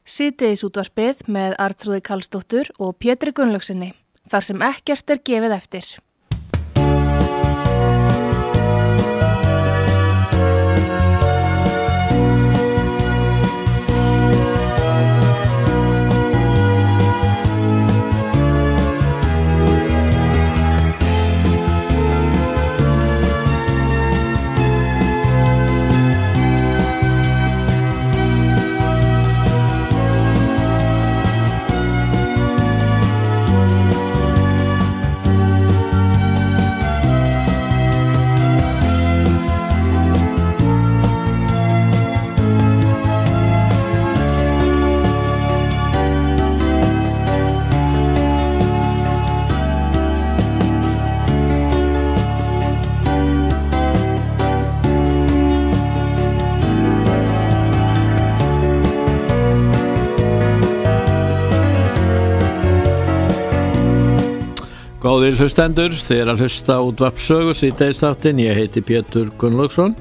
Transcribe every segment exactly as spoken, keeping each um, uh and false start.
Síðdegisútvarpið með Arnþrúði Karlsdóttur og Pétri Gunnlaugsinni, þar sem ekkert er gefið eftir. Góðir hlustendur, þið er að hlusta útvarpssögu síðdegisþáttinn, ég heiti Pétur Gunnlaugsson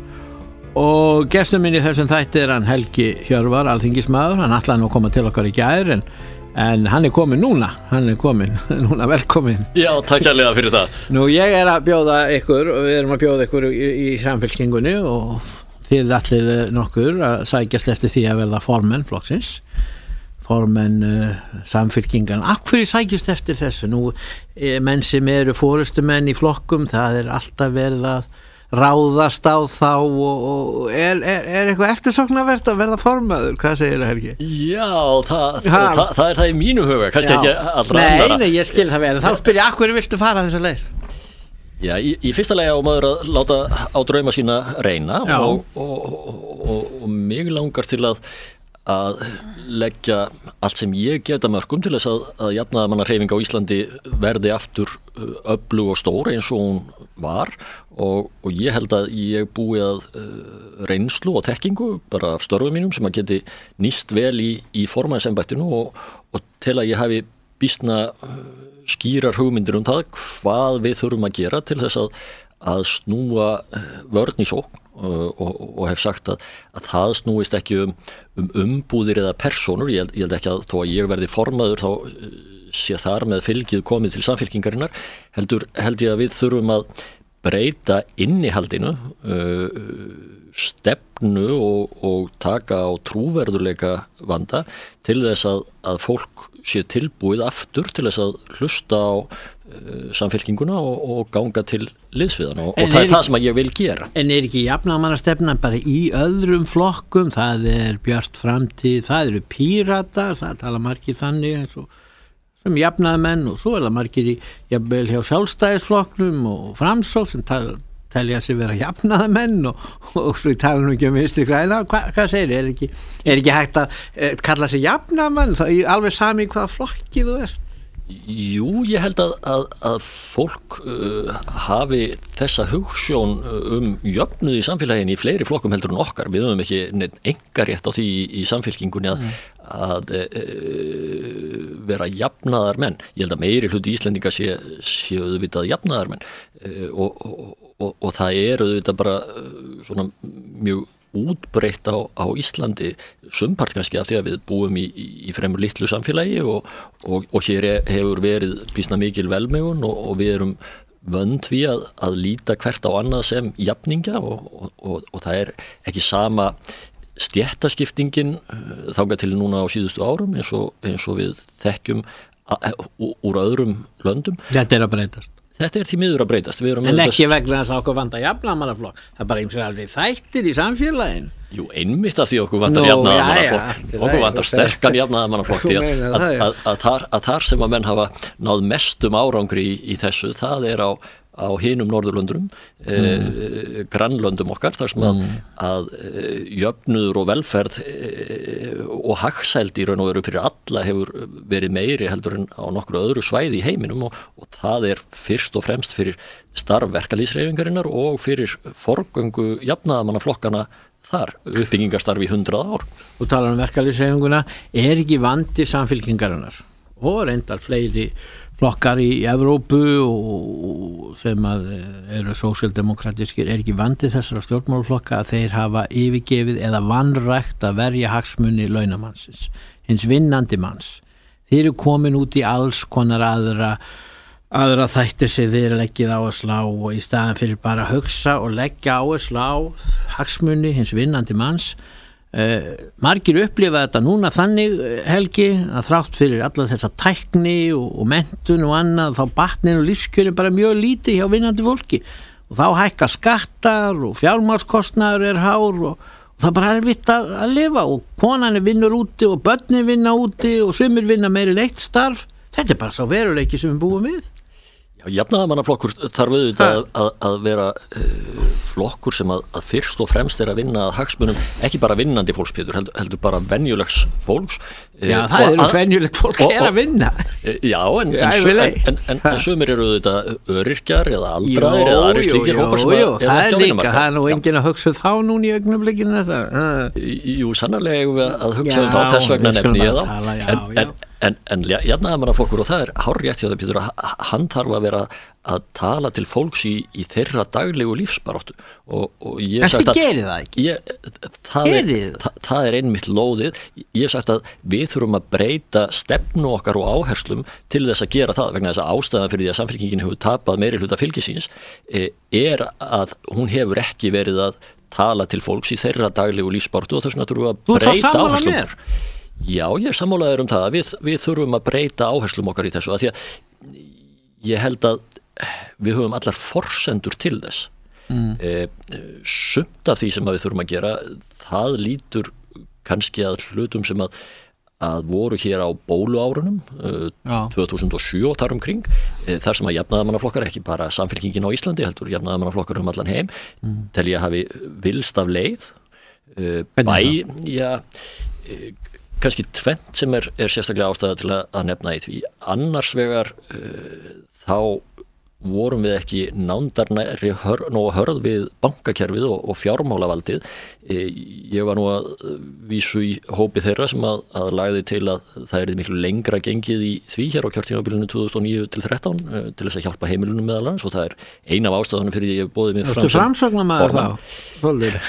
og gestur minn í þessum þætti er hann Helgi Hjörvar, alþingismaður, hann ætlaði nú að koma til okkar í gær en, en hann er komin núna, hann er komin, núna velkomin. Já, takk kærlega fyrir það. Nú ég er að bjóða ykkur og við erum að bjóða ykkur í, í samfylkingunni og þið ætlið nokkur að sækjast eftir því að verða formenn flokksins. formenn uh, samfylkingan. Af hverju sækjast eftir þessu? Nú, e, menn sem eru forystumenn í flokkum, það er alltaf verið að ráðast á þá og, og er, er, er eitthvað eftirsóknarvert að verða formaður? Hvað segir það, Helgi? Já, það, það, það, það er það í mínu huga, kannski ekki allra nei, annara. Nei, ég skil það vel. Þá spyr ég, af hverju viltu fara þessa leið? Já, í, í fyrsta lagi á maður að láta á drauma sína reyna og, og, og, og, og mig langar til að að leggja allt sem ég geta mörkum til þess að, að jafnaðarmannahreyfing á Íslandi verði aftur öflug og stór eins og hún var og, og ég held að ég búi að uh, reynslu og tekkingu bara af störfum mínum sem að geti nýst vel í, í formannsembættinu og, og til að ég hafi býsna uh, skýrar hugmyndir um það hvað við þurfum að gera til þess að, að snúa uh, vörn í sókn Og, og, og hef sagt að, að það snúist ekki um, um umbúðir eða personur, ég held, ég held ekki að þó að ég verði formaður þá sé þar með fylgið komið til samfylkingarinnar, heldur held ég að við þurfum að breyta innihaldinu, uh, stefnu og, og taka á trúverðuleika vanda til þess að, að fólk sé tilbúið aftur til þess að hlusta á uh, samfylkinguna og, og ganga til liðsviðana og, og það er, er það sem ég vil gera. En er ekki jafnaðarmannastefnan bara í öðrum flokkum? Það er Björt framtíð, það eru Píratar, það tala margir þannig eins og sem jafnaðarmenn og svo er það margir í jafnvel hjá Sjálfstæðisflokknum og Framsókn sem tala telja sig vera jafnaðarmenn og, og svo tala nú ekki um Vinstri græna. Hva, hvað segir þið? Er ekki, er ekki hægt að eh, kalla sig jafnaðarmenn? Það er alveg sami hvað flokki þú ert. Jú, ég held að, að, að fólk uh, hafi þessa hugsjón um jöfnuð í samfélaginu í fleiri flokkum heldur en okkar. Við höfum ekki neitt engarétt á því í, í samfylkingunni að, mm. að uh, vera jafnaðarmenn. Ég held að meiri hluti Íslendinga sé, sé auðvitað jafnaðarmenn uh, og, og, og, og það er auðvitað bara uh, svona mjög útbreytt á, á Íslandi sumpart kannski af því að við búum í, í fremur litlu samfélagi og, og, og hér hefur verið býsna mikil velmegun og, og við erum vönd við að, að líta hvert á annað sem jafningja og, og, og, og það er ekki sama stéttaskiptingin þangað til núna á síðustu árum eins og, eins og við þekkjum úr öðrum löndum. Þetta er að breytast. Þetta er því miður að breytast. En ekki vegna þess að okkur vantar jafnaðarmannaflokk. Það er bara eins og alveg þættir í samfélaginu. Jú, einmitt af því okkur vantar jafnaðarmannaflokk. Okkur vantar sterkan jafnaðarmannaflokk. Að, að, að, að, þar, að þar sem að menn hafa náð mestum árangri í, í þessu, það er á, á hinum Norðurlöndrum, mm. eh, grannlöndum okkar, þar sem að, mm. að eh, jöfnuður og velferð eh, og hagsæld í raun og veru fyrir alla hefur verið meiri heldur en á nokkru öðru svæði í heiminum og, og það er fyrst og fremst fyrir starf verkalýðshreyfingarinnar og fyrir forgöngu jafnaðarmannaflokkana þar, uppbyggingarstarf í hundrað ár. Og talar um verkalýðshreyfinguna, er ekki vandi samfylkingarinnar og reyndar fleiri flokkar í Evrópu og sem að eru sósíaldemókratískir er ekki vandi þessara stjórnmálaflokka að þeir hafa yfirgefið eða vanrækt að verja hagsmuni launamannsins, hins vinnandi manns. Þeir eru komin út í alls konar aðra aðra þætti sem þeir leggið áherslu á og í staðan fyrir bara að hugsa og leggja áherslu á hagsmuni hins vinnandi manns. Uh, margir upplifa þetta núna þannig, Helgi, að þrátt fyrir alla þessa tækni og, og menntun og annað, þá batnin og lífskjörin bara mjög lítið hjá vinnandi fólki og þá hækka skattar og fjármagnskostnaður er hár og, og það bara er vitt að, að lifa og konan er vinnur úti og börnin vinna úti og sumir vinna meiri leitt starf. Þetta er bara svo veruleiki sem við búum við. Já, jafnaðarmannaflokkur þarf auðvitað að, að, að vera uh, flokkur sem að, að fyrst og fremst er að vinna að hagsmunum, ekki bara vinnandi fólks, Pétur, heldur, heldur bara venjulegs fólks. Já, það eru venjulegt fólk og, er að vinna. Já, en, en, en, en, en, en sumir eru auðvitað öryrkjar eða aldraðir eða aðrir slíkir hópar sem að... Jú, jú, það er líka, það er nú enginn að hugsa þá núna í augnablikinu þetta. Jú, sannarlega eigum við að hugsa um þá, þess vegna nefni ég þá. En, en jafnaðarmannaflokkur, og það er hárrétt hjá það, Pétur, að hann þarf að vera að tala til fólks í, í þeirra daglegu lífsbaráttu og, og ég en þið gerir það ekki ég, það, er, það, það er einmitt lóðið. Ég hef sagt að við þurfum að breyta stefnu okkar og áherslum til þess að gera það, vegna þess að ástæðan fyrir því að Samfylkingin hefur tapað meiri hluta fylgisins er að hún hefur ekki verið að tala til fólks í þeirra daglegu lífsbaráttu og þess vegna þurfum að breyta áherslum. Já, ég er sammálaður um það að við, við þurfum að breyta áherslum okkar í þessu að því að ég held að við höfum allar forsendur til þess. Mm. E, sumt af því sem við þurfum að gera, það lítur kannski að hlutum sem að, að voru hér á bóluárunum uh, tvö þúsund og sjö og þar umkring, e, þar sem að jafnaðarmannaflokkar, ekki bara Samfylkingin á Íslandi, heldur jafnaðarmannaflokkar um allan heim, mm. tel ég hafi vilst af leið, uh, bæ, já, e, kannski tvennt sem er, er sérstaklega ástæða til að, að nefna í því. Annars vegar uh, þá vorum við ekki nándarnæri hör, nóg hörð við bankakerfið og, og fjármálavaldið. E, ég var nú að vísu í hópi þeirra sem að, að lagði til að það er miklu lengra gengið í því hér á kjörtímabilinu tvö þúsund og níu til þrettán uh, til þess að hjálpa heimilunum meðal annars og það er ein af ástæðunum fyrir því ég hef boðið mig fram. Þú framsögnar maður þá? Þóldir.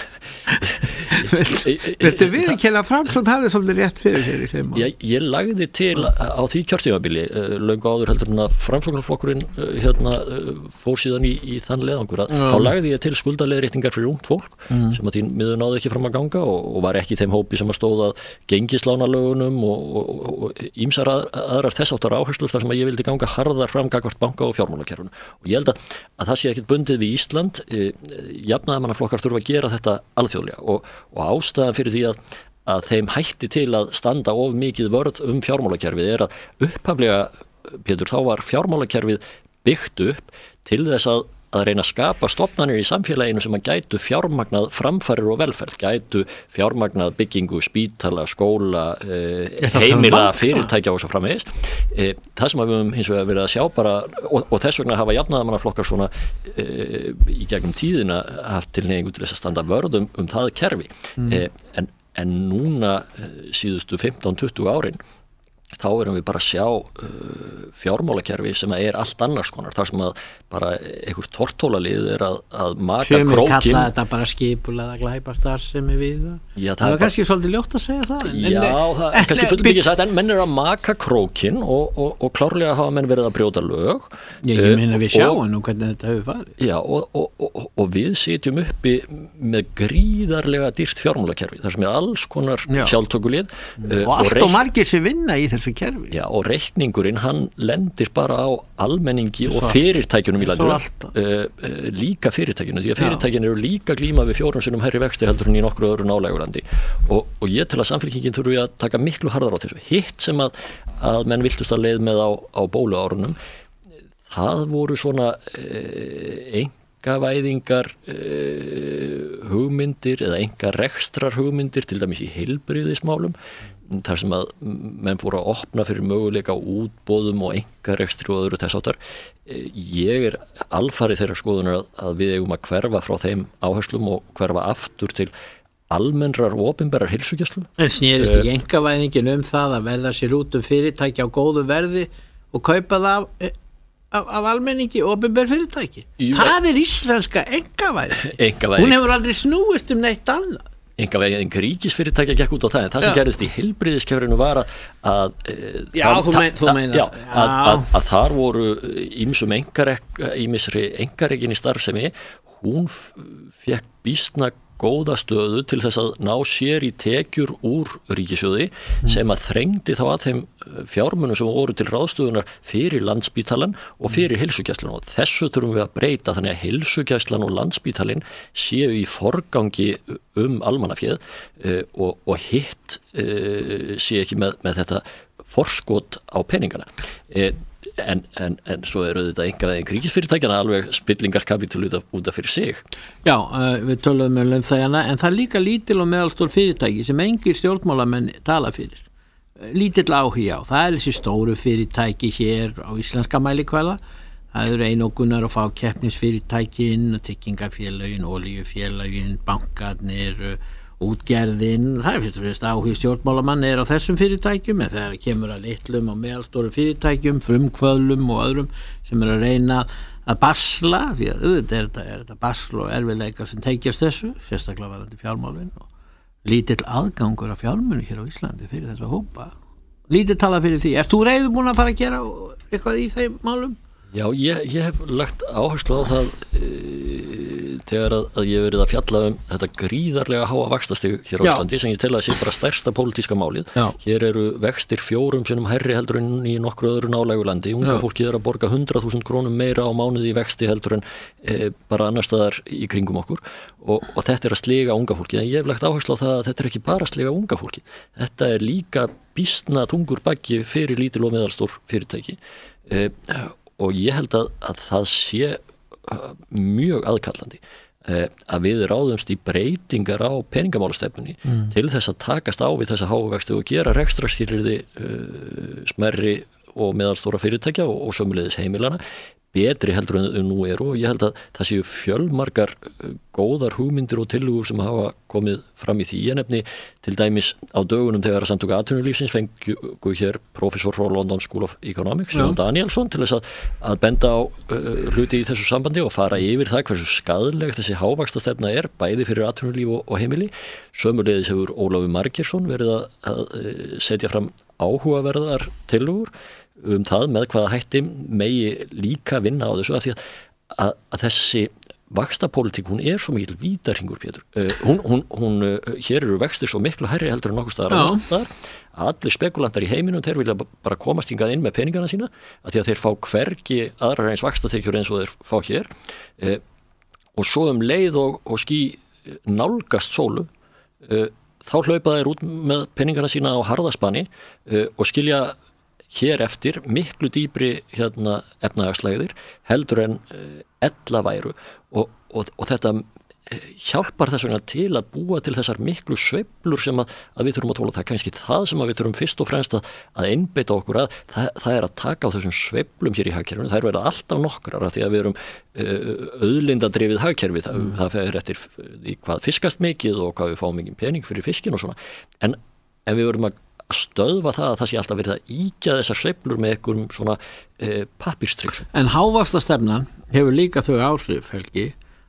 Viltu við ekki að Framsókn hafði svolítið rétt fyrir sér í þeim? Ég, ég lagði til á því kjörtímabili uh, löngu áður heldur en að Framsóknarflokkurinn uh, hérna, uh, fór síðan í, í þann leiðangur að mm. þá lagði ég til skuldaleiðréttingar fyrir ungt fólk mm. sem að því miður náði ekki fram að ganga og, og var ekki þeim hópi sem að stóða gengislánalögunum og ýmsar að, aðrar þess áttar áherslur þar sem að ég vildi ganga harðar fram gagnvart banka og fjármálakerfinu og ég held að, að það sé ekkert bundið við Ísland uh, jafnaðarmannaflokkar þurfa að gera þetta alþjóðlega og, og ástæðan fyrir því að, að þeim hætti til að standa of mikið vörð um fjármálakerfið er að upphaflega, Pétur, þá var fjármálakerfið byggt upp til þess að, að reyna að skapa stofnanir í samfélaginu sem að gætu fjármagnað framfarir og velferð, gætu fjármagnað byggingu, spítala, skóla, eh, heimila, fyrirtækja og svo framvegis. Eh, það sem við höfum hins vegar verið að sjá bara, og, og þess vegna hafa jafnaðarmannaflokkar svona eh, í gegnum tíðina haft tilhneigingu til þess að standa vörðum um það kerfi. Mm. Eh, en, en núna eh, síðustu fimmtán til tuttugu árin þá erum við bara að sjá uh, fjármálakerfi sem er allt annars konar, þar sem að bara einhver tortólalið er að, að maka krókin. Sumir kalla þetta bara skipulega glæpastarfsemi við það. Já, það er bara, kannski svolítið ljótt að segja það. Já, en, það er kannski fullum mikið sagt, en menn er að maka krókin og, og, og klárlega hafa menn verið að brjóta lög. Ég, ég minna við sjáum nú hvernig þetta hefur farið. Já, og, og, og, og við sitjum uppi með gríðarlega dýrt fjármálakerfi, þar sem er alls konar sjálftökulið. Uh, og allt og, og margir sem vinna í þessu kerfi. Já, og reikningurinn hann lendir bara á almenningi og fyrirtækjunum í landinu, uh, uh, líka fyrirtækjunum, því að fyrirtækjun eru líka glíma við fjórum sinnum hærri vexti heldur en í nokkru öðru nálægurlandi og, og ég tel að Samfylkingin þurfi að taka miklu harðar á þessu. Hitt sem að, að menn viltust að leið með á, á bóluárunum, það voru svona uh, engavæðingar uh, hugmyndir eða enga rekstrar hugmyndir, til dæmis í heilbrigðismálum, þar sem að menn fóru að opna fyrir möguleika útboðum og engarekstri og öðru þess áttar. Ég er alfarið þeirra skoðunar að, að við eigum að hverfa frá þeim áherslum og hverfa aftur til almennrar og opinberar heilsugæslu. En snerist ekki einkavæðingin um það að verða sér út um fyrirtæki á góðu verði og kaupa það af, af, af almenningi opinber fyrirtæki? Jú, það er íslenska einkavæðing. Einkavæðing. Hún hefur aldrei snúist um neitt annað. Einkavæðing ríkisfyrirtækja gekk út á það, en það sem já. gerðist í heilbrigðiskerfinu var að, að já, það, þú, mein, þú meinar já, að, að, að þar voru ýmsum ýmisri einkarekin í starfsemi, hún fekk býsna góða stöðu til þess að ná sér í tekjur úr ríkissjóði mm. sem að þrengdi þá að þeim fjármunum sem voru til ráðstöðunar fyrir Landspítalan og fyrir mm. heilsugæslan, og þessu þurfum við að breyta þannig að heilsugæslan og Landspítalinn séu í forgangi um almannaféð uh, og, og hitt uh, sé ekki með, með þetta forskot á peningana. Uh, En, en, en svo eru þetta einkavæðing ríkisfyrirtækjana alveg spillingarkapital út af, út af fyrir sig. Já, uh, við töluðum með launþegana, en það er líka lítil og meðalstór fyrirtæki sem engir stjórnmálamenn tala fyrir. Uh, lítill áhugi á, það er þessi stóru fyrirtæki hér á íslenska mælikvæða. Það eru einokunar að fá keppnisfyrirtækin, tryggingafélögin, olíufélögin, bankarnir, útgerðin. Það er fyrst og fremst áhugi stjórnmálamann er á þessum fyrirtækjum, en þegar kemur að litlum og meðalstóru fyrirtækjum, frumkvöðlum og öðrum sem er að reyna að basla, því að auðvitað er þetta, er þetta basl og erfiðleikar sem tengjast þessu, sérstaklega varandi fjármálin, og lítill aðgangur af fjármuni hér á Íslandi fyrir þessa hópa. Lítill tala fyrir því. Ert þú reiðubúin að fara að gera eitthvað í þeim málum? Já, ég, ég hef lagt áherslu á það e, þegar að, að ég hef verið að fjalla um þetta gríðarlega háa vaxtastig hér á Íslandi, sem ég tel að sé bara stærsta pólitíska málið. Já. Hér eru vextir fjórum sinnum hærri heldur en í nokkru öðru nálægu landi. Unga Já. fólkið er að borga hundrað þúsund krónum meira á mánuði í vexti heldur en e, bara annar staðar í kringum okkur, og, og þetta er að sliga unga fólkið. En ég hef lagt áherslu á það að þetta er ekki bara að sliga unga fólkið. Þetta er líka býsna tungur baggi fyrir lítil og meðalstór fyrirtæki. E, og ég held að, að það sé uh, mjög aðkallandi uh, að við ráðumst í breytingar á peningamálastefnunni mm. til þess að takast á við þessa háu vexti og gera rekstrarskilyrði uh, smerri og meðalstóra fyrirtækja og, og sömuleiðis heimilana betri heldur en nú eru, og ég held að það séu fjölmargar góðar hugmyndir og tillögur sem hafa komið fram í því. Ég nefni til dæmis á dögunum þegar að Samtök atvinnulífsins fengu hér professor frá London School of Economics, Jón Danielsson, til þess að, að benda á uh, hluti í þessu sambandi og fara yfir það hversu skaðleg þessi hávaxtastefna er, bæði fyrir atvinnulíf og, og heimili. Sömuleiðis hefur Ólafur Margeirsson verið að, að setja fram áhugaverðar tillögur um það með hvaða hætti megi líka vinna á þessu, af því að, að, að þessi vaxtapólitík, hún er svo mikil vítarhingur, Pétur. Uh, hún, hún, hún, uh, hér eru vextir svo miklu hærri heldur en nokkuð staðar annars staðar. Allir spekulantar í heiminum, þeir vilja bara komast hingað inn með peningana sína, af því að þeir fá hvergi aðrar eins vaxtatekjur eins og þeir fá hér. Uh, og svo um leið og, og ský nálgast sólu, uh, þá hlaupa þeir út með peningana sína á harðaspanni uh, og skilja hér eftir miklu dýpri hérna efnahagslægðir heldur en ella væru, og, og, og þetta hjálpar þess vegna til að búa til þessar miklu sveiflur sem að, að við þurfum að tóla. Það er kannski það sem við þurfum fyrst og fremst að, að einbeita okkur að, það, það er að taka á þessum sveiflum hér í hagkerfinu. Það er verið alltaf nokkrar að því að við erum uh, auðlindadrifið hagkerfi, það, mm. það fer eftir í hvað fiskast mikið og hvað við fáum mikið pening fyrir fiskin og svona, en, en við verum að að stöðva það að það sé alltaf verið að íkja þessar sveiflur með einhverjum svona e, pappírstryggsum. En hávaxtastefnan hefur líka þau áhrif, Helgi,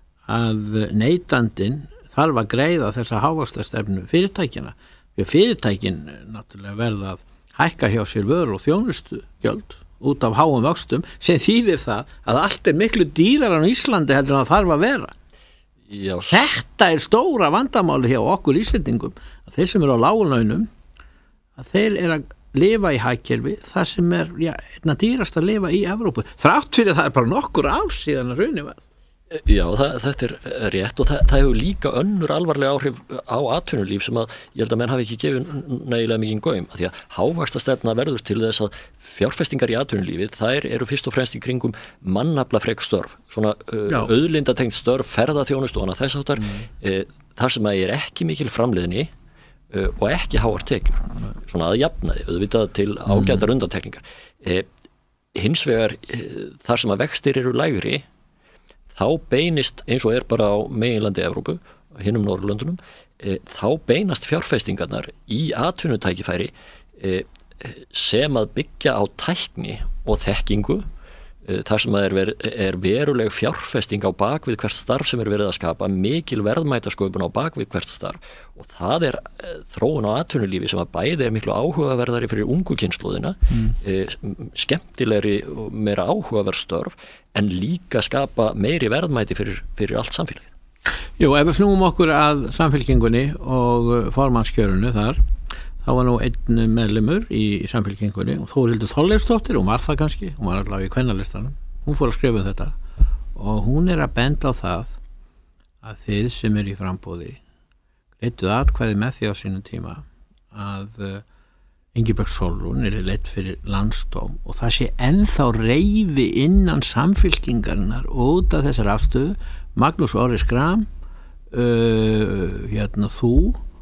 að neytandinn þarf að greiða þessa hávaxtastefnu fyrirtækjana. Því fyrirtækin náttúrulega verða að hækka hjá sér vöru og þjónustugjöld út af háum vöxtum, sem þýðir það að allt er miklu dýrar á Íslandi heldur en það þarf að vera. Já. Þetta er stóra vandamáli hjá okkur Íslendingum, að þeir sem eru á láglaunum, að þeir eru að lifa í hagkerfi það sem er já, einna dýrast að lifa í Evrópu. Þrátt fyrir það er bara nokkur ár síðan að hrunið var. Já, það, þetta er rétt, og það, það hefur líka önnur alvarlega áhrif á atvinnulíf sem að ég held að menn hafi ekki gefið nægilega mikið gaum, að því að hávaxtastefna verður til þess að fjárfestingar í atvinnulífið, þær eru fyrst og fremst í kringum mannaflafrek störf, svona uh, auðlindatengt störf, ferðaþjónustu og annað þess áttar, mm. uh, þar sem að er ekki mikil framleiðni uh, og ekki háar tekjur, svona að jafnaði, auðvitað til ágætar mm. undantekningar. Uh, hins vegar uh, þar sem að vextir eru lægri, þá beinist eins og er bara á meginlandi Evrópu, hinum Norðurlöndunum, e, þá beinast fjárfestingarnar í atvinnutækifæri e, sem að byggja á tækni og þekkingu e, þar sem að er, ver, er veruleg fjárfesting á bakvið hvert starf sem er verið að skapa, mikil verðmætasköpun á bakvið hvert starf og það er e, þróun á atvinnulífi sem að bæði er miklu áhugaverðari fyrir ungu kynslóðina, mm. e, skemmtilegri og meira áhugaverð störf en líka skapa meiri verðmæti fyrir, fyrir allt samfélagið. Jú, ef við snúum okkur að samfylkingunni og formannskjörunu þar, þá var nú einn meðlimur í, í samfylkingunni og Þórhildur Þorleifsdóttir, hún var það kannski, hún var allavega í kvennalistanum, hún fór að skrifa um þetta og hún er að benda á það að þið sem er í frambóði leituð atkvæði með því á sínum tíma að uh, Ingibjörg Sólrún er leitt fyrir landsdóm og það sé ennþá reiði innan samfylkingarinnar út af þessar afstöðu, Magnús Orri Schram, uh, hérna þú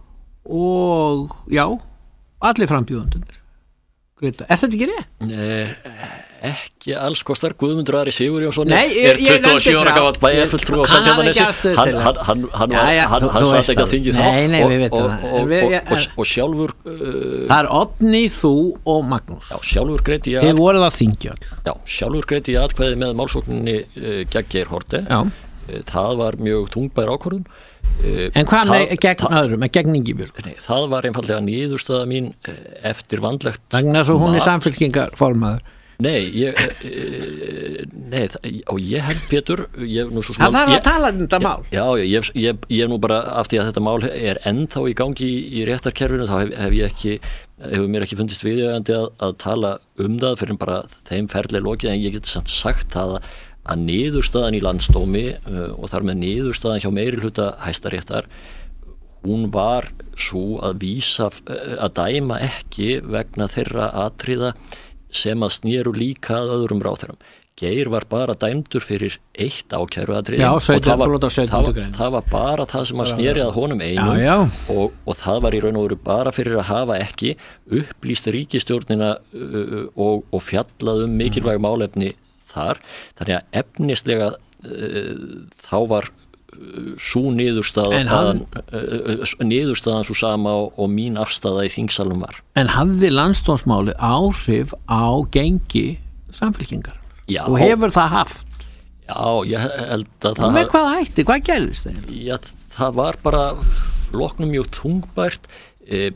og já, allir frambjóðendurnir. Greta, er þetta ekki rétt? Nei, ekki alls kostar. Guðmundur Ari Sigurjónsson Nei, er tuttugu og sjö ára gamall bæjarfulltrúi á Seltjarnarnesi. Hann hann hann hann var hann hann satt ekki að þingi þá. Nei, nei, við veitum það. Og, og, og, og sjálfur uh, það er Oddný, þú og Magnús. Já, sjálfur greiddi ég. Þið voruð að þingja. Já, sjálfur greiddi ég atkvæði með málsókninni uh, gegn Geir Haarde. Já. Uh, það var mjög þungbær ákvörðun. Uh, en hvað með gegn öðrum, með gegn Ingibjörg? Nei, það var einfallega niðurstaða mín eftir vandlegt. Þannig að hún er samfylkingarformaður. Nei, ég, e, nei, og ég held Pétur, ég nú svo smá... Það þarf að tala um þetta mál. Já, já, ég, ég, ég nú bara, af því að þetta mál er ennþá í gangi í, í réttarkerfinu, þá hef, hef ég ekki, hefur mér ekki fundist viðeigandi að, að tala um það fyrir bara þeim ferli lokið, en ég get samt sagt það að, að niðurstaðan í landsdómi uh, og þar með niðurstaðan hjá meirihluta Hæstaréttar, hún var svo að vísa, að dæma ekki vegna þeirra atriða sem að snéru líka að öðrum ráðherrum. Geir var bara dæmdur fyrir eitt ákæruatriði og það var, það, var, það var bara það sem að sneri að honum einum já, já. Og, og það var í raun og veru bara fyrir að hafa ekki upplýst ríkisstjórnina uh, og, og fjallað um mikilvæg málefni þar. Þannig að efnislega uh, þá var svo niðurstaðan hann, uh, niðurstaðan svo sama og, og mín afstaða í þingsalum var. En hafði landsdómsmáli áhrif á gengi samfylkingar? Já. Og hefur það haft? Já, ég held að það... Og með hvað hætti? Hvað gerðist það? Já, það var bara loknum mjög þungbært e,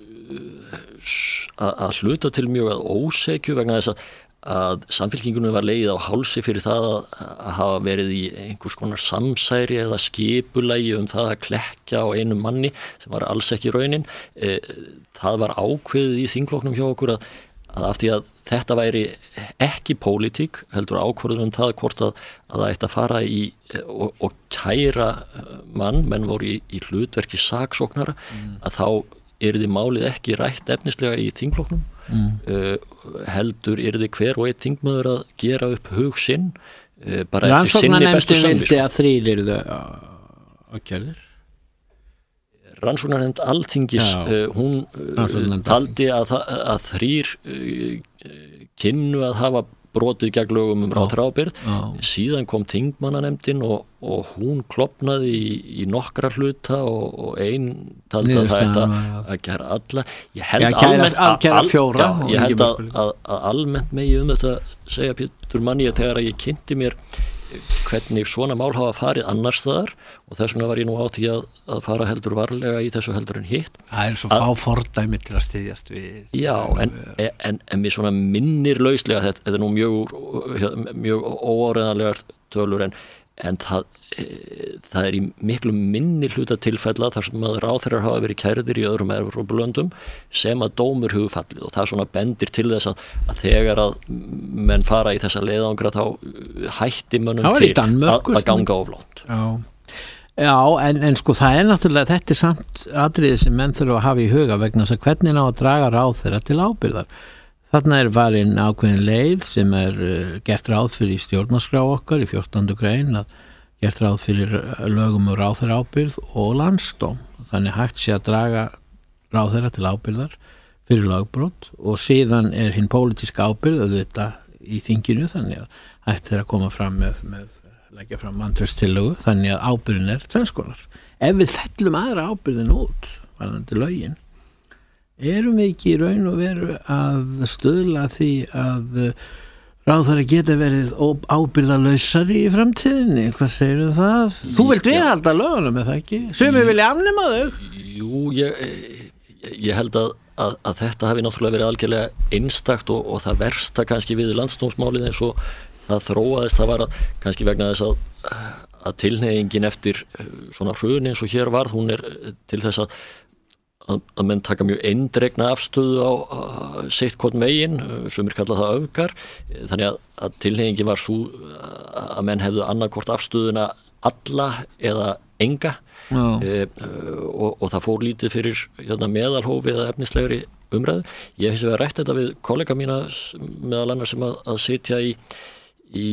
að hluta til mjög að ósekju vegna þess að að samfylkingunum var legið á hálsi fyrir það að, að hafa verið í einhvers konar samsæri eða skipulagi um það að klekja á einum manni sem var alls ekki raunin. E, það var ákveðið í þingflokknum hjá okkur að, að af því að þetta væri ekki pólitík, heldur ákvörðun um það hvort að, að það ætti að fara í og, og kæra mann, menn voru í, í hlutverki saksóknara, mm. að þá yrði málið ekki rætt efnislega í þingflokknum. Mm. Uh, heldur yrði hver og einn þingmaður að gera upp hug sinn uh, bara eftir sinni bestu samvisku. Rannsóknarnefndin vildi að þrír yrðu ákærðir? Rannsóknarnefnd Alþingis, uh, hún uh, taldi að, að þrír uh, kynnu að hafa brotið gegn lögum um ráðherraábyrgð. Síðan kom þingmannanefndin og, og hún klofnaði í, í nokkra hluta og, og einn taldi að það ætti að gera alla. Ég held, já, almennt, að, að, al, já, ég held að, að, að almennt megi um þetta segja Pétur manni að þegar ég kynnti mér hvernig svona mál hafa farið annars staðar og þess vegna var ég nú átt ekki að, að fara heldur varlega í þessu heldur en hitt. Það er svo fá fordæmi til að styðjast við. Já, en, en, en við svona minnir lauslega, þetta, þetta er nú mjög, mjög óáreiðanlegar tölur en, en það, e, það er í miklu minni hluta tilfella þar sem að ráðherrar hafa verið kærðir í öðrum Evrópulöndum sem að dómur hefur fallið og það svona bendir til þess að, að þegar að menn fara í þessa leiðangra þá hætti mönnum til að, að ganga oflátt. Já, Já en, en sko það er náttúrulega, þetta er samt atriði sem menn þurfa að hafa í huga vegna þess að hvernig ná að draga ráðherra til ábyrgðar. Þarna er varin ákveðin leið sem er gert ráð fyrir stjórnarskrá okkar í fjórtándu grein að gert ráð fyrir lögum og ráðherra ábyrgð og landsdóm. Þannig hægt sé að draga ráðherra til ábyrgðar fyrir lögbrot og síðan er hinn pólitíska ábyrgð auðvitað í þinginu þannig að hægt er að koma fram með, með leggja fram vantrauststillögu þannig að ábyrðin er tvennskonar. Ef við fellum aðra ábyrðin út, varðandi lögin, erum við ekki í raun og veru að stuðla því að ráðherra geta verið ábyrgðalausari í framtíðinni? Hvað segirðu það? Þú vilt viðhalda lögunum, er það ekki? Sumir vilja afnema þau? Jú, ég, ég held að, að, að þetta hafi náttúrulega verið algjörlega einstakt og, og það versta kannski við landsdómsmálið eins og það þróaðist, það var að, kannski vegna þess að, að tilhneigingin eftir svona hrun eins og hér varð, hún er til þess að, að, að menn taka mjög eindregna afstöðu á sitt hvort megin, sumir kalla það öfgar, þannig að, að tilhneigingin var svo að menn hefðu annarkvort afstöðuna alla eða enga e, og, og það fór lítið fyrir hérna, meðalhófi eða efnislegri umræðu. Ég finnst að við rætt þetta við kollega mína meðal annars sem að, að sitja í í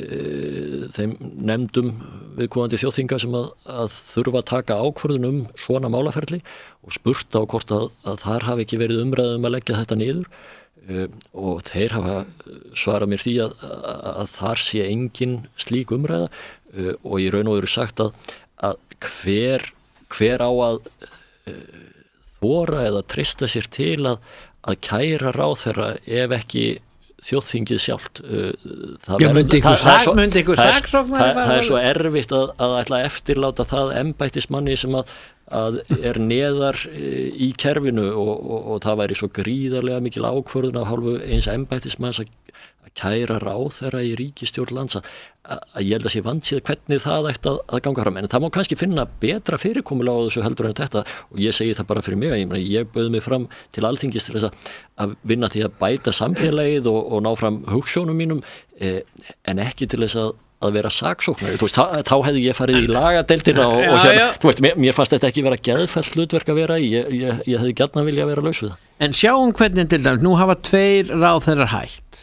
e, þeim nefndum viðkomandi þjóðþinga sem að, að þurfa að taka ákvörðun um svona málaferli og spurt á hvort að, að þar hafi ekki verið umræðum að leggja þetta niður e, og þeir hafa svarað mér því að, að, að þar sé engin slík umræða e, og í raun og veru sagt að, að hver, hver á að e, þora eða treysta sér til að, að kæra ráðherra ef ekki þjóðþingið sjálft. Það, Já, myndi ykkur það, sak, myndi ykkur það, saksóknar það, það er svo erfitt að, að ætla að eftirláta það embættismanni sem að, að er neðar í kerfinu og, og, og það væri svo gríðarlega mikil ákvörðun af hálfu eins embættismanns að kæra ráðherra í ríkisstjórn lands að, að ég held að sé vandsíð hvernig það ætti að, að ganga fram, en það má kannski finna betra fyrirkomulag á þessu heldur en þetta og ég segi það bara fyrir mig að ég, ég bauð mig fram til Alþingis til þess að, að vinna því að bæta samfélagið og, og ná fram hugsjónum mínum eh, en ekki til þess að að vera saksóknari, þú veist, þá, þá hefði ég farið í lagadeildina og, og hérna, þú veist, mér, mér fannst þetta ekki vera geðfellt hlutverk að vera í, ég, ég, ég hefði gjarna vilja vera laus við það. En sjáum hvernig til dæmis, nú hafa tveir ráðherrar hætt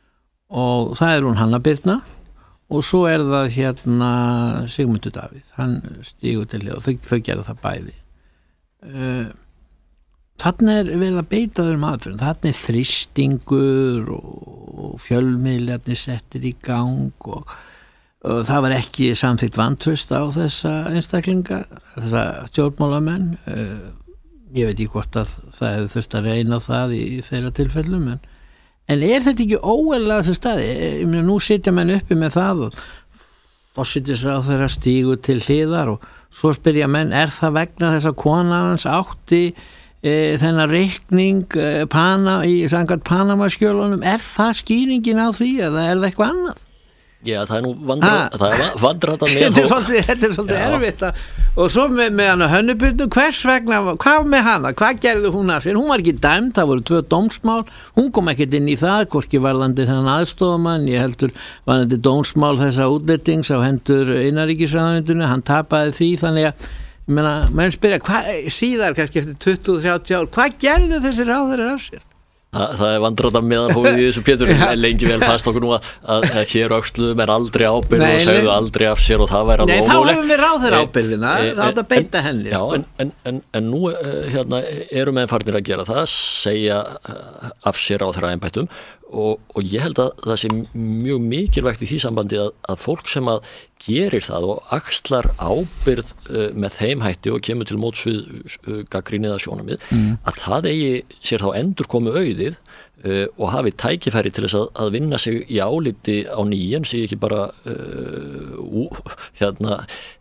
og það er hún Hanna Birna og svo er það hérna Sigmundur Davíð, hann stígur til og þau, þau gera það bæði. Þarna er verið að beita öðrum aðferðum, þarna er þrýstingur og fjölmiðlarnir settir í gang og og það var ekki samþykkt vantraust á þessa einstaklinga, þessa stjórnmálamenn. Ég veit ekki hvort að það hefði þurft að reyna það í, í þeirra tilfellum, en, en er þetta ekki óeðlilega þessu staði? Ég meina, nú sitja menn uppi með það og forsætisráðherra stígur til hliðar og svo spyrja menn, er það vegna þess að kona hans átti e, þennan reikning e, pana í samkvæmt Panamaskjölunum? Er það skýringin á því eða er það eitthvað annað? Já, það er nú vandrætt að með Þetta er svolítið erfitt að, og svo með, með hana Hönnubirnu, hvers vegna, hvað með hana, hvað gerði hún af sér? Hún var ekki dæmd, það voru tvö dómsmál, hún kom ekkert inn í það, hvorki varðandi þennan aðstofamann, ég heldur varðandi dómsmál þessa útléttings á hendur innanríkisráðuneytinu, hann tapaði því, þannig að ég meina, menn spyrja, hvað, síðar kannski eftir tuttugu til þrjátíu ár, hvað gerði þessi ráðherrar af sér? Þa, það er vandrætt að meðalhófið í þessu Pétur en lengi vel fannst okkur nú að, að, að hér auksluðum er aldrei ábyrgð og segðu aldrei af sér og það væri alveg ómögulegt. Nei, þá hefum við ráðherra ábyrgðina, það átt að beita henni. Já, en, en, en, en nú hérna, eru menn farnir að gera það, segja af sér ráðherra embættum og, og ég held að það sé mjög mikilvægt í því sambandi að, að fólk sem að gerir það og axlar ábyrgð uh, með þeim hætti og kemur til móts við uh, gagnrýnið að sjónarmið mm. að það eigi sér þá endur komu auðið Uh, og hafi tækifæri til þess að, að vinna sig í áliti á nýjan, sé ekki bara uh, ú, hérna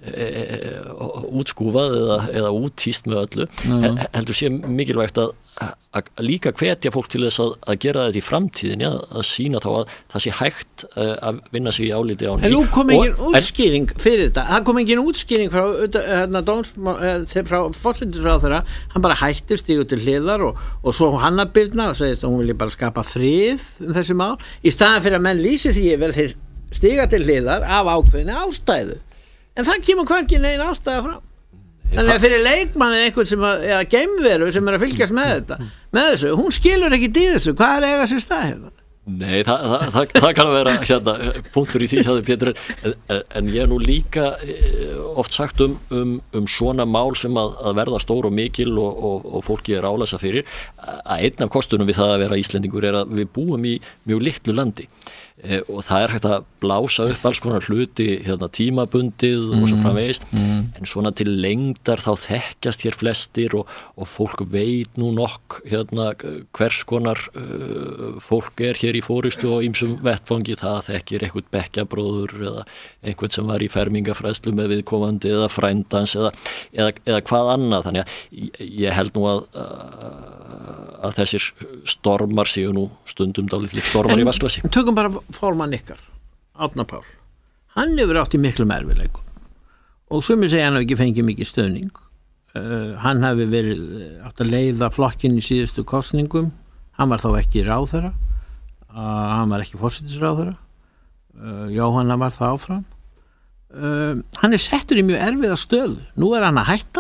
uh, útskúfað eða, eða úttíst með öllu, mm. heldur sé mikilvægt að, að líka hvetja fólk til þess að, að gera þetta í framtíðin, ja, að sína þá að það sé hægt uh, að vinna sig í áliti á nýjan. En nú kom engin og, útskýring fyrir þetta, það kom engin útskýring frá, hérna, dómsmál, frá forsætisráðherra, hann bara hættir stígur til hliðar og, og svo Hanna Birna og segist að hún vilja bara skapa frið um þessi mál í staðan fyrir að menn lýsi því vel þeir stiga til hliðar af ákveðinni ástæðu, en það kemur hvergi negin ástæða fram. Þannig að fyrir leikmann eða einhvern sem að, eða geimveru sem er að fylgjast með þetta með þessu, hún skilur ekki í þessu, hvað er eiga sér stað hérna? Nei, það, það, það, það kann að vera hérna, punktur í því hjá þig Pétur en, en ég er nú líka oft sagt um, um, um svona mál sem að, að verða stór og mikil og, og, og fólki er álasa fyrir að einn af kostunum við það að vera Íslendingur er að við búum í mjög litlu landi e, og það er hægt að blása upp alls konar hluti hérna, tímabundið mm. og svo framvegis mm. en svona til lengdar þá þekkjast hér flestir og, og fólk veit nú nokk hérna, hvers konar uh, fólk er hér í fórystu og ýmsum vettfangi, það þekkir eitthvað bekkjabróður eða einhvern sem var í fermingafræðslu með viðkomandi eða frændans eða, eða, eða hvað annað, þannig að ég held nú að að þessir stormar séu nú stundum dálítið stormar en, í vasklasi. En tökum bara formann ykkar, Árna Pál. Hann hefur átt í miklum erfiðleikum og sumir segja hann hafi ekki fengið mikið stöðning. Uh, hann hafi verið átt að leiða flokkinn í síðustu kosningum. Hann var þá ekki ráðherra, uh, hann var ekki forsætisráðherra. Uh, Jóhanna var það áfram. Uh, hann er settur í mjög erfiða stöðu. Nú er hann að hætta.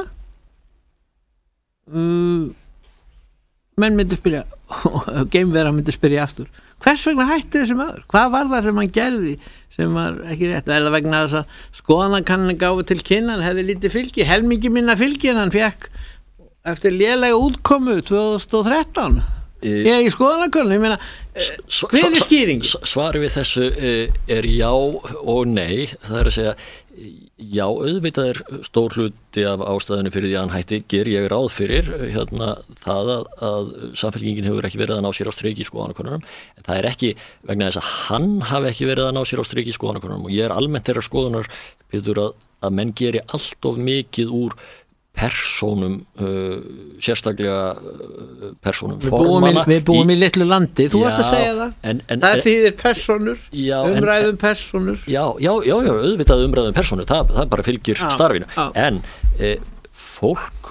Uh, menn myndi spyrja geimvera myndi spyrja aftur hvers vegna hætti þessi maður, hvað var það sem hann gerði sem var ekki rétt, eða vegna þess að skoðanakannin gáfi til kynna hann hefði lítið fylgi, helmingi minna fylgi en hann fekk eftir lélega útkomu tvö þúsund og þrettán ég er í skoðanakannin, ég meina hver er skýring? Svari við þessu er já og nei, það er að segja já, auðvitað er stór hluti af ástæðinu fyrir því að hann hætti ger ég ráð fyrir hérna, það að, að Samfylkingin hefur ekki verið að ná sér á strik í skoðanakönnunum en það er ekki vegna þess að hann hafi ekki verið að ná sér á strik í skoðanakönnunum og ég er almennt þeirra skoðunar Pétur, að, að menn geri allt of mikið úr persónum uh, sérstaklega uh, persónum við búum, í, við búum í, í litlu landi þú varst að segja það en, en, það þýðir persónur, já, umræðum en, persónur já, já, já, já, auðvitað umræðum persónur það, það bara fylgir já, starfinu já. En e, fólk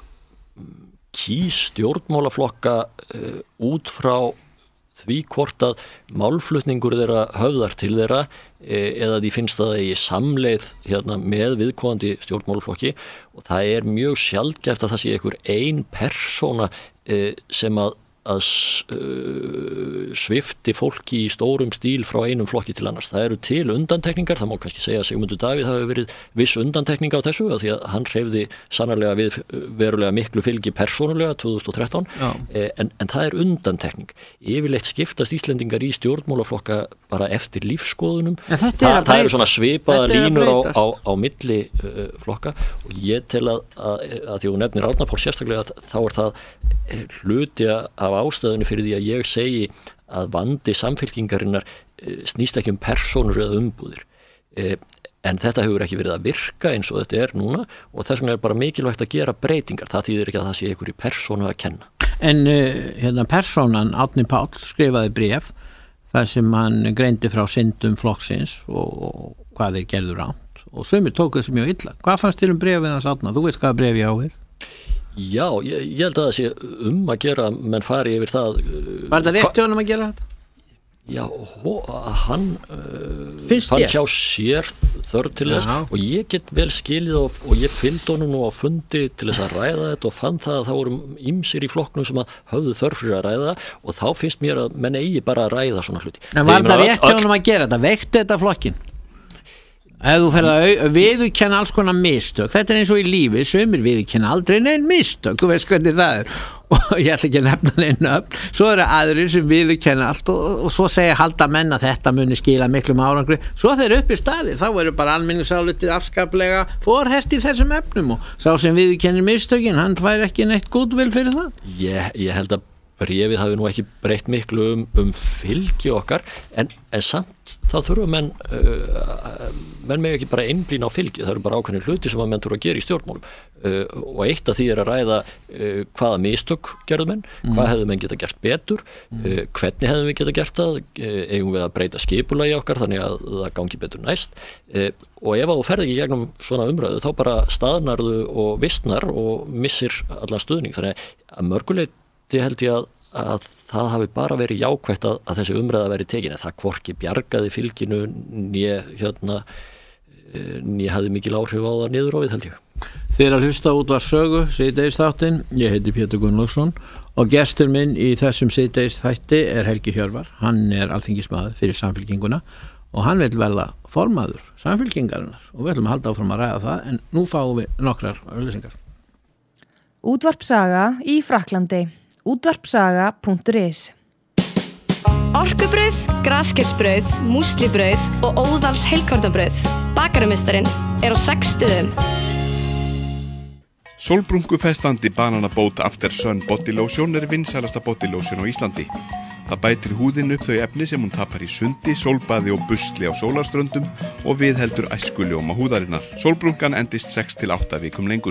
kýs stjórnmálaflokka e, út frá því hvort að málflutningur þeirra höfðar til þeirra eða því finnst það í samleið hérna, með viðkomandi stjórnmálaflokki og það er mjög sjaldgæft að það sé einhver ein persóna eh, sem að, að uh, svifti fólki í stórum stíl frá einum flokki til annars. Það eru til undantekningar, það má kannski segja að Sigmundur Davíð hafi verið viss undantekning á þessu að því að hann hreyfði sannarlega við verulega miklu fylgi persónulega tvö þúsund og þrettán eh, en, en það er undantekning. Yfirleitt skiptast Íslendingar í stjórnmálaflokka bara eftir lífskoðunum. Ja, Þa, það eru svona svipaða línur á, á, á milli uh, flokka og ég tel að, að, að því þú nefnir Árna Pál sérstaklega að þá er það hluti af ástæðunni fyrir því að ég segi að vandi samfylkingarinnar snýst ekki um persónur eða umbúðir en þetta hefur ekki verið að virka eins og þetta er núna og þess vegna er bara mikilvægt að gera breytingar, það þýðir ekki að það sé einhverju persónu að kenna. En uh, hérna persónan Árni Pál skrifaði bréf þar sem hann greindi frá syndum flokksins og, og hvað þeir gerðu ránt og sumir tóku þessu mjög illa. Hvað fannst þér um bréfið hans Árna? Þú veist hvað bréf ég á við? Já, ég, ég held að það sé um að gera menn fari yfir það. Var það rétt hjá honum að gera þetta? Já, hó, hann uh, fann hjá sér þörf til þess og ég get vel skilið og, og ég fylgd honum nú á fundi til þess að ræða þetta og fann það að það voru ýmsir í flokknum sem að höfðu þörf fyrir að ræða og þá finnst mér að menn eigi bara að ræða svona hluti. En var það rétt hjá honum að gera þetta? Veikti þetta flokkin? Ef þú ferð að viðurkenna alls konar mistök, þetta er eins og í lífi, sumir viðurkenna aldrei neinn mistök, þú veist hvernig það er og ég ætla ekki að nefna neinn upp, svo eru aðrir sem viðurkenna allt og, og svo segja halda menn að þetta muni skila miklum árangri, svo þeir upp í staði, þá eru bara almenningsálitið afskaplega forhert í þessum efnum og sá sem viðurkennir mistökin, hann fær ekki neitt goodwill fyrir það. Ég, ég held að bréfið hafi nú ekki breytt miklu um, um fylgi okkar en, en samt þá þurfa menn uh, menn með ekki bara einblína á fylgi, það eru bara ákveðnir hluti sem að menn þurfa að gera í stjórnmálum uh, og eitt af því er að ræða uh, hvaða mistök gerðu menn, mm. hvað hefðu menn geta gert betur, mm. uh, hvernig hefðu við geta gert það, uh, eigum við að breyta skipulagi okkar þannig að það gangi betur næst uh, og ef að þú ferð ekki gegnum svona umræðu þá bara staðnarðu og vistnar og missir allan stuðning, þannig að mörguleit Þið held ég að, að það hafi bara verið jákvætt að, að þessi umræða verið tekin en það hvorki bjargaði fylginu nýja hérna, nýja hafði mikil áhrif á það niður á við held ég. Þið er að hlusta út var sögu síðdegisþáttinn, ég heiti Pétur Gunnlaugsson og gestur minn í þessum síðdegisþætti er Helgi Hjörvar, hann er alþingismaður fyrir Samfylkinguna og hann vil verða formaður Samfylkingarinnar og við ætlum að halda áfram að ræða það en nú fáum við nokkrar auglýsingar. Útvarpsaga í Frakklandi útvarpsaga punktur is Orkubrauð, graskersbrauð, múslibrauð og óðals heilkornabrauð. Bakarumeistarinn er á sex stöðum. Sólbrunkufestandi bananabót After Sun Body Lotion er vinsælasta body lotion á Íslandi. Það bætir húðin upp þau efni sem hún tapar í sundi, sólbaði og busli á sólarströndum og viðheldur æskuljóma húðarinnar. Sólbrunkan endist sex til átta vikum lengur.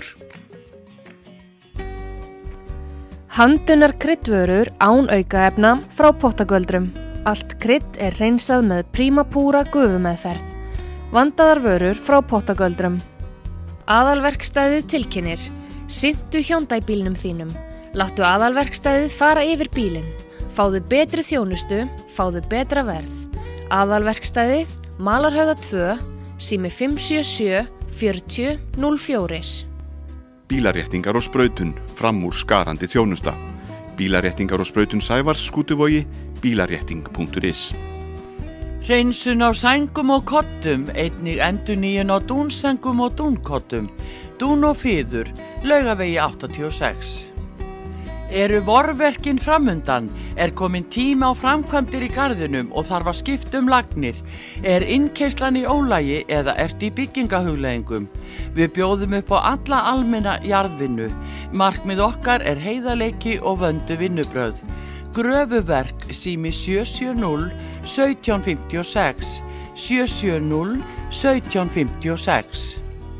Handunar kryddvörur án aukaefna frá Pottagöldrum. Allt krydd er hreinsað með prímapúra gufumeðferð. Vandaðar vörur frá Pottagöldrum. Aðalverkstæðið tilkynnir. Sinntu Hyundai-bílnum þínum. Láttu aðalverkstæðið fara yfir bílinn. Fáðu betri þjónustu, fáðu betra verð. Aðalverkstæðið, Malarhöfða tvö, sími fimm sjö sjö, fjörutíu, núll fjögur. Bílaréttingar og sprautun, fram úr skarandi þjónusta. Bílaréttingar og sprautun Sævars, Skútuvogi, bílarétting punktur is. Hreinsun á sængum og kottum, einnig endurnýjun á dúnsængum og dúnkottum. Dún og Fiður, Laugavegi áttatíu og sex. Eru vorverkin framundan? Er komin tíma á framkvæmdir í garðinum og þarf að skipta um lagnir? Er innkeyrslan í ólagi eða ert í byggingahugleiðingum? Við bjóðum upp á alla almenna jarðvinnu. Markmið okkar er heiðarleiki og vöndu vinnubrögð. Gröfuverk sími sjö sjö núll, sautján fimmtíu og sex, sjö sjö núll, sautján fimmtíu og sex.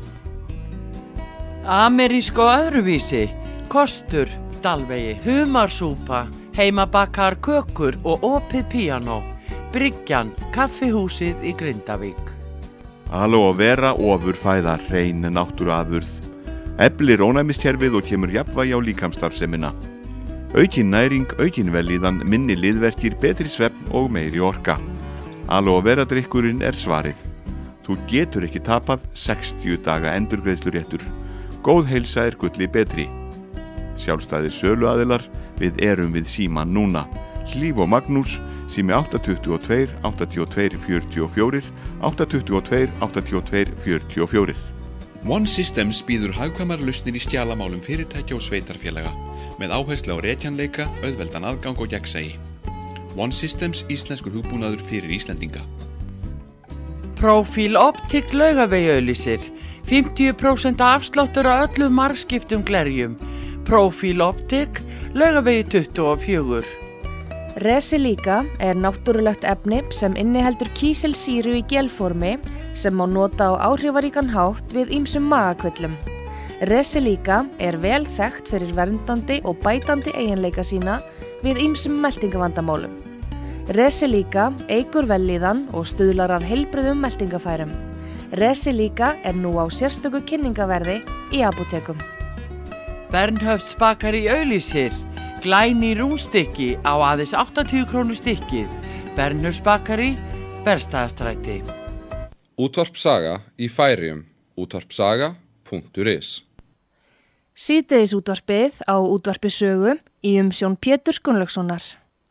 Amerísk og öðruvísi, kostur, Dalvegi, humarsúpa, heimabakar kökur og opið píanó, Bryggjan, kaffihúsið í Grindavík. Aloe vera ofur fæða hrein náttúruafurð. Eflir ónæmiskerfið og kemur jafnvægi á líkamsstarfsemina. Aukin næring, aukin vellíðan, minni liðverkir, betri svefn og meiri orka. Aloe vera drykkurinn er svarið. Þú getur ekki tapað sextíu daga endurgreiðsluréttur. Góð heilsa er gulli betri. Sjálfstæðir söluaðilar, við erum við síman núna. Hlíf og Magnús, sími átta tuttugu og tvö, áttatíu og tvö, fjörutíu og fjögur, átta tuttugu og tvö, áttatíu og tvö, fjörutíu og fjögur. One Systems býður hagkvæmar lausnir í skjalamálum fyrirtækja og sveitarfélaga með áherslu á rekjanleika, auðveldan aðgang og gegnsæi. One Systems, íslenskur hugbúnaður fyrir Íslendinga. Profil Optic Laugavegi auglýsir. fimmtíu prósent afsláttur á öllum margskiptum glerjum. Profil Optic, Laugavegi tuttugu og fjögur. Resilíka er náttúrulegt efni sem inniheldur kísilsýru í gelformi sem má nota á áhrifaríkan hátt við ýmsum magakvillum. Resilíka er vel þekkt fyrir verndandi og bætandi eiginleika sína við ýmsum meltingavandamálum. Resilíka eykur vellíðan og stuðlar að heilbrigðum meltingafærum. Resilíka er nú á sérstöku kynningaverði í apótekum. Bernhöfts bakari auglýsir. Glæni rúnstykki á aðeins áttatíu krónur stykkið. Bernhöfts bakari, Bergstaðastræti. Útvarpsaga í Færeyjum. útvarpsaga punktur is. Síðdegis útvarpið á útvarpi sögu í umsjón Péturs Gunnlaugssonar.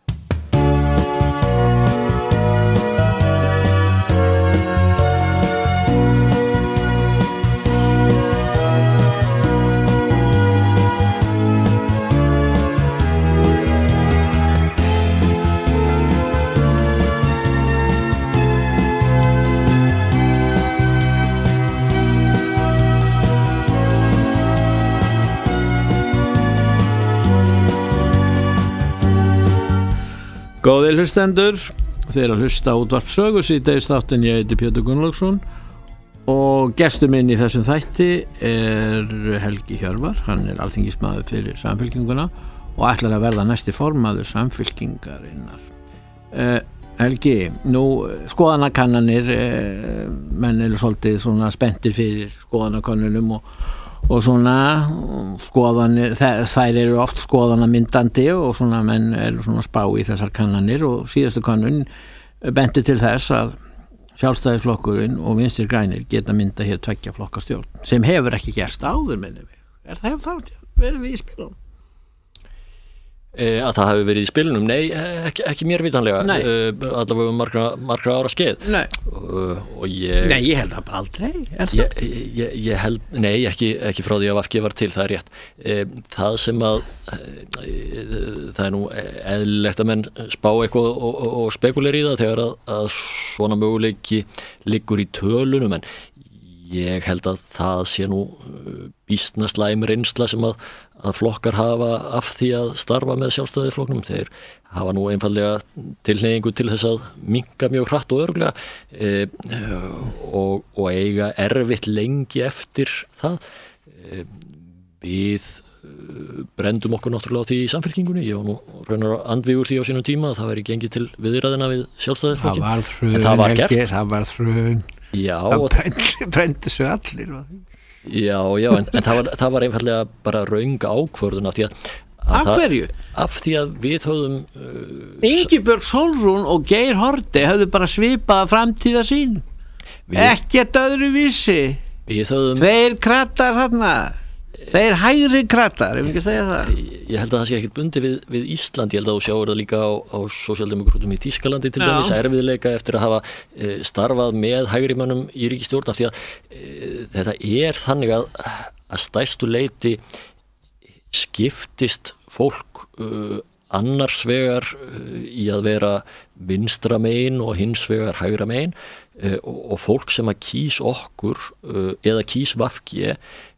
Góðir hlustendur, þeir að hlusta á útvarp sögu síðdegis þáttin, ég heiti Pétur Gunnlaugsson og gestur minn í þessum þætti er Helgi Hjörvar, hann er alþingismaður fyrir Samfylkinguna og ætlar að verða næsti formaður Samfylkingarinnar. Eh, Helgi, nú skoðanakannanir, eh, menn eru svolítið svona spenntir fyrir skoðanakönnunum og og svona skoðanir, þær eru oft skoðanamyndandi og svona menn eru svona spá í þessar kannanir og síðastu kannun benti til þess að Sjálfstæðisflokkurinn og Vinstri grænir geta mynda hér tveggja flokka stjórn sem hefur ekki gerst áður, minnum við. Er það hefur það verið við í spilunum? E, að það hefur verið í spilunum, nei, ekki, ekki mér vitanlega, e, allavega um margra, margra ára skeið nei. Uh, og ég Nei, ég held það bara aldrei ég, ég, ég held, nei, ekki, ekki frá því að V G var til, það er rétt e, það sem að e, það er nú eðlilegt að menn spá eitthvað og, og, og spekuleri í það þegar að, að svona möguleiki liggur í tölunum, en ég held að það sé nú býstna slæm reynsla sem að, að flokkar hafa af því að starfa með sjálfstæðisflokknum. Þeir hafa nú einfallega tilhneigingu til þess að minnka mjög hratt og örugglega e, og, og eiga erfitt lengi eftir það. E, við brendum okkur náttúrulega á því í Samfylkingunni. Ég var nú raunar andvígur því á sínum tíma að það væri gengið til viðræðina við sjálfstæðisflokkin. Það var hrun, það var gert. Helgi, það var hrun. Já, það brendi, brendi svo allir. Já, já, en, en það, var, það var einfallega bara raung ákvörðun af því að, að af hverju? Af því að við höfðum uh, Ingibjörg Sólrún og Geir Haarde höfðu bara svipað framtíða sín við, ekkert öðru vísi við höfðum tveir kratar þarna tveir hægri kratar, ef ekki segja það ég, ég held að það sé ekkert bundi við, við Ísland, ég held að þú sjáur það líka á, á sósíaldemókrútum í Þýskalandi til dæmis, erfiðleika eftir að hafa e, starfað með hægri mönnum í ríkisstjórn af því að e, þetta er þannig að, að stæstu leiti skiptist fólk uh, annars vegar uh, í að vera vinstra megin og hins vegar hægra megin uh, og, og fólk sem að kýs okkur uh, eða kýs V G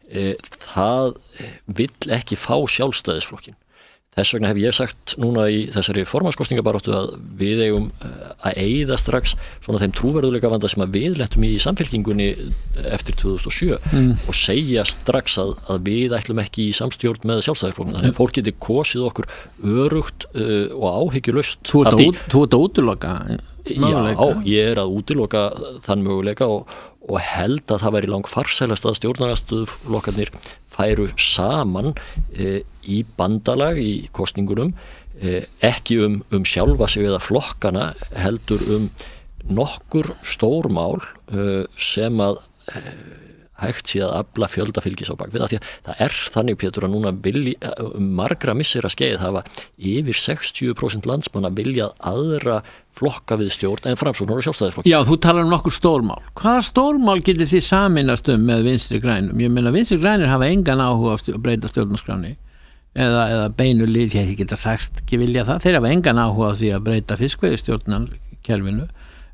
það vill ekki fá sjálfstæðisflokkin. Þess vegna hef ég sagt núna í þessari formannskosningabaráttu að við eigum að eyða strax svona þeim trúverðuleika vanda sem að við lentum í Samfylkingunni eftir tvö þúsund og sjö mm. og segja strax að, að við ætlum ekki í samstjórn með sjálfstæðisflokkinn. Þannig að fólk geti kosið okkur örugt uh, og áhyggjulaust. Þú ert að útiloka? Já, ég er að útiloka þann möguleika og, og held að það væri lang farsælast að stjórnaraðstöðuflokkarnir færu saman e, í bandalag í kosningunum, e, ekki um, um sjálfa sig eða flokkana, heldur um nokkur stórmál e, sem að e, hægt sé að afla fjöldafylgis á bakvið, af því að það er þannig, Pétur, að núna vilja, um margra missera skeið hafa yfir sextíu prósent landsmanna viljað aðra flokka við stjórn en Framsóknar og Sjálfstæðisflokk. Já, þú talar um nokkur stórmál. Hvaða stórmál getur þið sameinast um með Vinstri grænum? Ég meina, Vinstri grænir hafa engan áhuga á að breyta stjórnarskráni eða, eða beinu lið, ég geta sagt ekki vilja það, þeir hafa engan áhuga á því að breyta fiskveiðistjórnarkerfinu.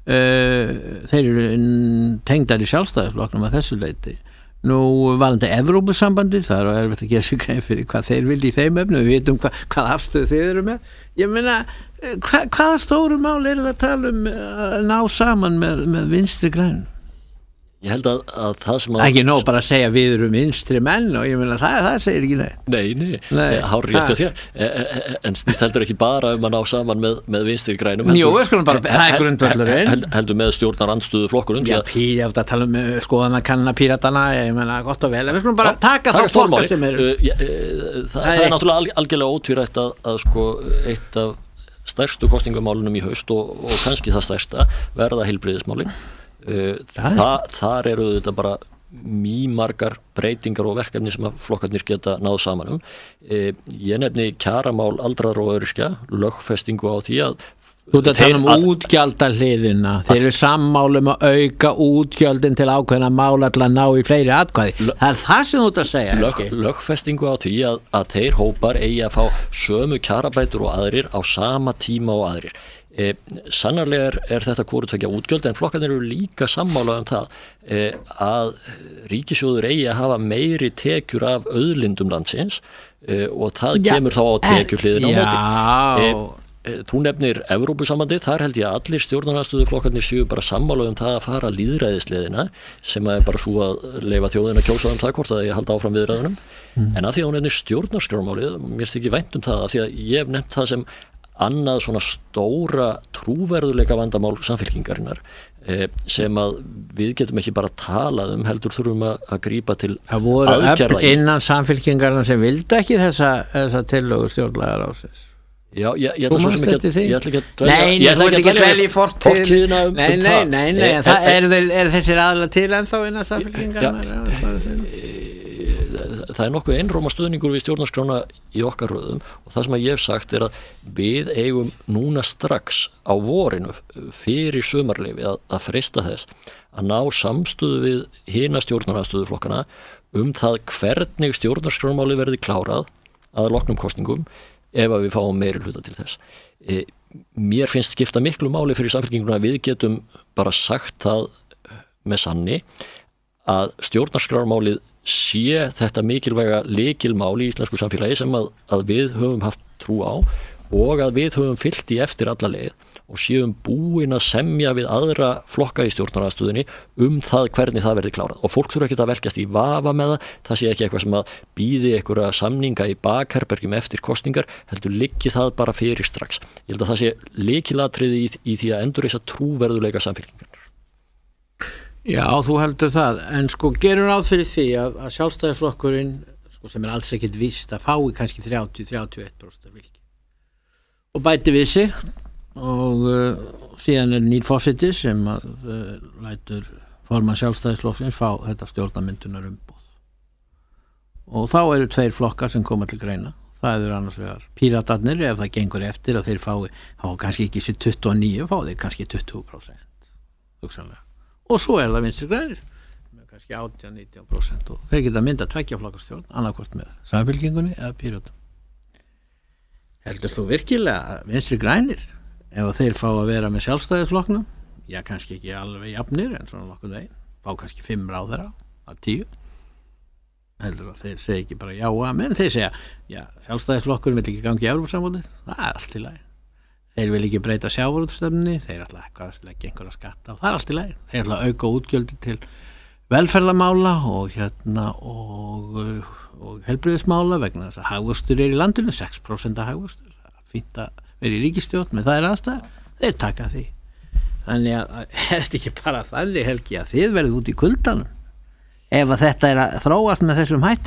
Uh, þeir eru tengdar í Sjálfstæðisflokknum að þessu leyti. Nú varandi Evrópusambandið, það er erfitt að gera sig grein fyrir hvað þeir vilja í þeim efnum, við vitum hva, hvað afstöðu þeir eru með. Ég meina, hva, hvaða stóru mál eru það að tala um að ná saman með, með Vinstri grænum? Ég held að, að það sem að... Ekki nóg bara að segja við erum vinstri menn og ég meina það, það segir ekki neitt. Nei, nei, nei. Hár rétt hjá þér. En þetta heldur ekki bara um að ná saman með, með Vinstri grænum. Jú, við skulum bara, það er grundvöllurinn. Held, heldur með stjórnarandstöðu flokkunum. Já, píja, að tala um skoðanakanna píratana, ég meina gott og vel. Við skulum bara taka þá flokka sem eru. Það er náttúrulega algjörlega ótvírætt að, að sko eitt af stærstu kosningamálunum í haust og, og kannski það stærsta verða heilbrigðismálin. Þa, þar eru þetta bara mýmargar breytingar og verkefni sem að flokkarnir geta náð saman um. Ég nefni kjaramál aldraðra og öryrkja, lögfestingu á því að Þú ert að tala um útgjaldahliðina, þeir eru sammálum að auka útgjöldin til ákveðna mála til að ná í fleiri atkvæði. Lög, það er það sem þú ert að segja. Lög, lögfestingu á því að, að þeir hópar eigi að fá sömu kjarabætur og aðrir á sama tíma og aðrir. E, sannarlega er, er þetta hvorutvekja útgjöld en flokkarnir eru líka sammála um það e, að ríkissjóður eigi að hafa meiri tekjur af auðlindum landsins e, og það já, kemur þá á tekjuhliðin á móti. E, Þú nefnir Evrópusambandið, þar held ég að allir stjórnarandstöðuflokkarnir séu bara sammála um það að fara lýðræðisleiðina sem er bara svo að leyfa þjóðin að kjósa um það hvort að ég halda áfram viðræðunum. Mm. En að því að hún nefnir stjórnarskrármálið, mér þykir vænt um það að því að ég hef nefnt það sem annað svona stóra trúverðuleika vandamál Samfylkingarinnar eh, sem að við getum ekki bara talað um, heldur þurfum að, að grípa til aðgerða. Það voru innan Samfylkingarna sem vildu ekki þessa, þessa tillögu stjórnlagaráðsins. Já, ég, ég ætla svo sem ekki að ég ætla ekki að dvelja Nei, ég ætla ekki að dvelja í fortíðina um, Nei, um nei, það. nei, nei, það er, er þessir aðla til ennþá innan Samfylkingarna? það er nokkuð einróma stuðningur við stjórnarskrána í okkar röðum og það sem að ég hef sagt er að við eigum núna strax á vorinu fyrir sumarleifi að, að freista þess að ná samstöðu við hina stjórnaraðstöðuflokkana um það hvernig stjórnarskrámáli verði klárað að loknum kosningum ef að við fáum meiri hluta til þess. E, mér finnst skipta miklu máli fyrir samfélkinguna að við getum bara sagt það með sanni að stjórnarskrármálið sé þetta mikilvæga lykilmál í íslensku samfélagi sem að, að við höfum haft trú á og að við höfum fylgt í eftir alla leið og séum búin að semja við aðra flokka í stjórnaraðstöðunni um það hvernig það verði klárað og fólk þurfa ekki að velkjast í vafa með það, það sé ekki eitthvað sem að býði einhverja samninga í bakherbergjum eftir kosningar, heldur liggi það bara fyrir strax. Ég held að það sé lykilatriði í, í því að endurreisa trúverðuleika samfélkingar. Já, þú heldur það, en sko gerum ráð fyrir því að, að sjálfstæðisflokkurinn sko, sem er alls ekkert víst að fái kannski þrjátíu til þrjátíu og eitt prósent af fylgi og bæti við sig og uh, síðan er nýr forseti sem að uh, lætur formann sjálfstæðisflokksins fá þetta stjórnarmyndunar umboð og þá eru tveir flokkar sem koma til greina. Það eru annars vegar Píratarnir ef það gengur eftir að þeir fái, fá kannski ekki sér tuttugu og níu, fá þeir kannski tuttugu prósent hugsanlega. Og svo er það Vinstri grænir með kannski átján til nítján prósent og þeir geta mynda tveggja flokkastjórn annarkvort með Samfylkingunni eða Píratum. Heldur þú virkilega að Vinstri grænir ef þeir fá að vera með sjálfstæðisflokknum, já kannski ekki alveg jafnir en svona nokkuð veginn, fá kannski fimm ráðherra af tíu, heldur að þeir segja ekki bara já að, menn þeir segja, já sjálfstæðisflokkur vil ekki gangi í Evrópusambandið, það er allt í lagi. Þeir vil ekki breyta sjávarútvegsstefnunni, þeir ætla ekki að leggja einhverja skatta og það er allt í lagi. Þeir ætla að auka útgjöldin til velferðarmála og hérna og, og heilbrigðismála vegna þess að hagvöxtur er í landinu, sex prósent hagvöxtur, það er fínt að vera í ríkisstjórn með það er aðstæða, þeir taka því. Þannig að er þetta ekki bara þannig Helgi að þið verðið út í kuldanum ef að þetta er að þróast með þessum hætti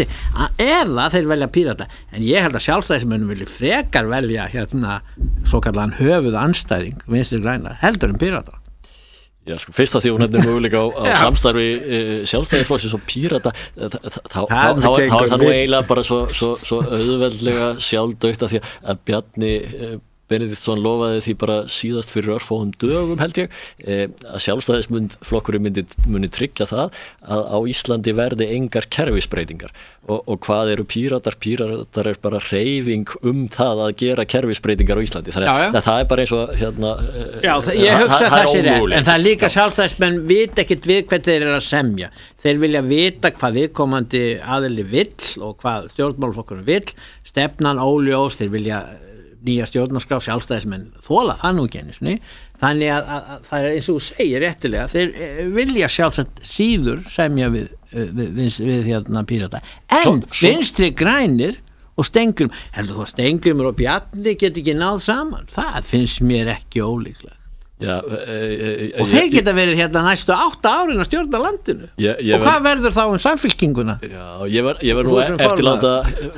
eða þeir velja Pírata en ég held að sjálfstæðismönnum vilja frekar velja hérna svo kallan höfuð anstæðing Vinstri græna heldur en Pírata. Já, sko, fyrst að því hún hefði möguleika á, á samstarfi e, sjálfstæðisflokksins og Pírata þá, þá, þá, þá, þá er það nú eiginlega bara svo, svo, svo auðveldlega sjálfdaugt að því að Bjarni e, Benediktsson lofaði því bara síðast fyrir örfáum dögum held ég e, að sjálfstæðisflokkurinn myndi, myndi tryggja það að á Íslandi verði engar kerfisbreytingar og, og hvað eru Píratar? Píratar er bara hreyfing um það að gera kerfisbreytingar á Íslandi þannig að það er bara eins og hérna, Já, það, ég hugsa það sér rétt en það er líka sjálfstæðismenn vita ekkit við hvað þeir eru að semja þeir vilja vita hvað viðkomandi aðili vill og hvað stjórnmálaflokkurinn vill stefnan óljós, þeir vilja nýja stjórnarskrá sjálfstæðismenn þóla það nú ekki einu sinni þannig að, að, að það er eins og þú segir réttilega þeir vilja sjálfsagt síður semja við, við, við, við hérna Pírata en Vinstri grænir og Steingrim heldur þú að Steingrimur og Bjarni get ekki náð saman það finnst mér ekki ólíklegt Já, e, e, og þeir geta verið hérna næstu átta árin að stjórna landinu ég, ég og hvað ver... verður þá um samfylkinguna? Já, ég var, ég var nú eftirláta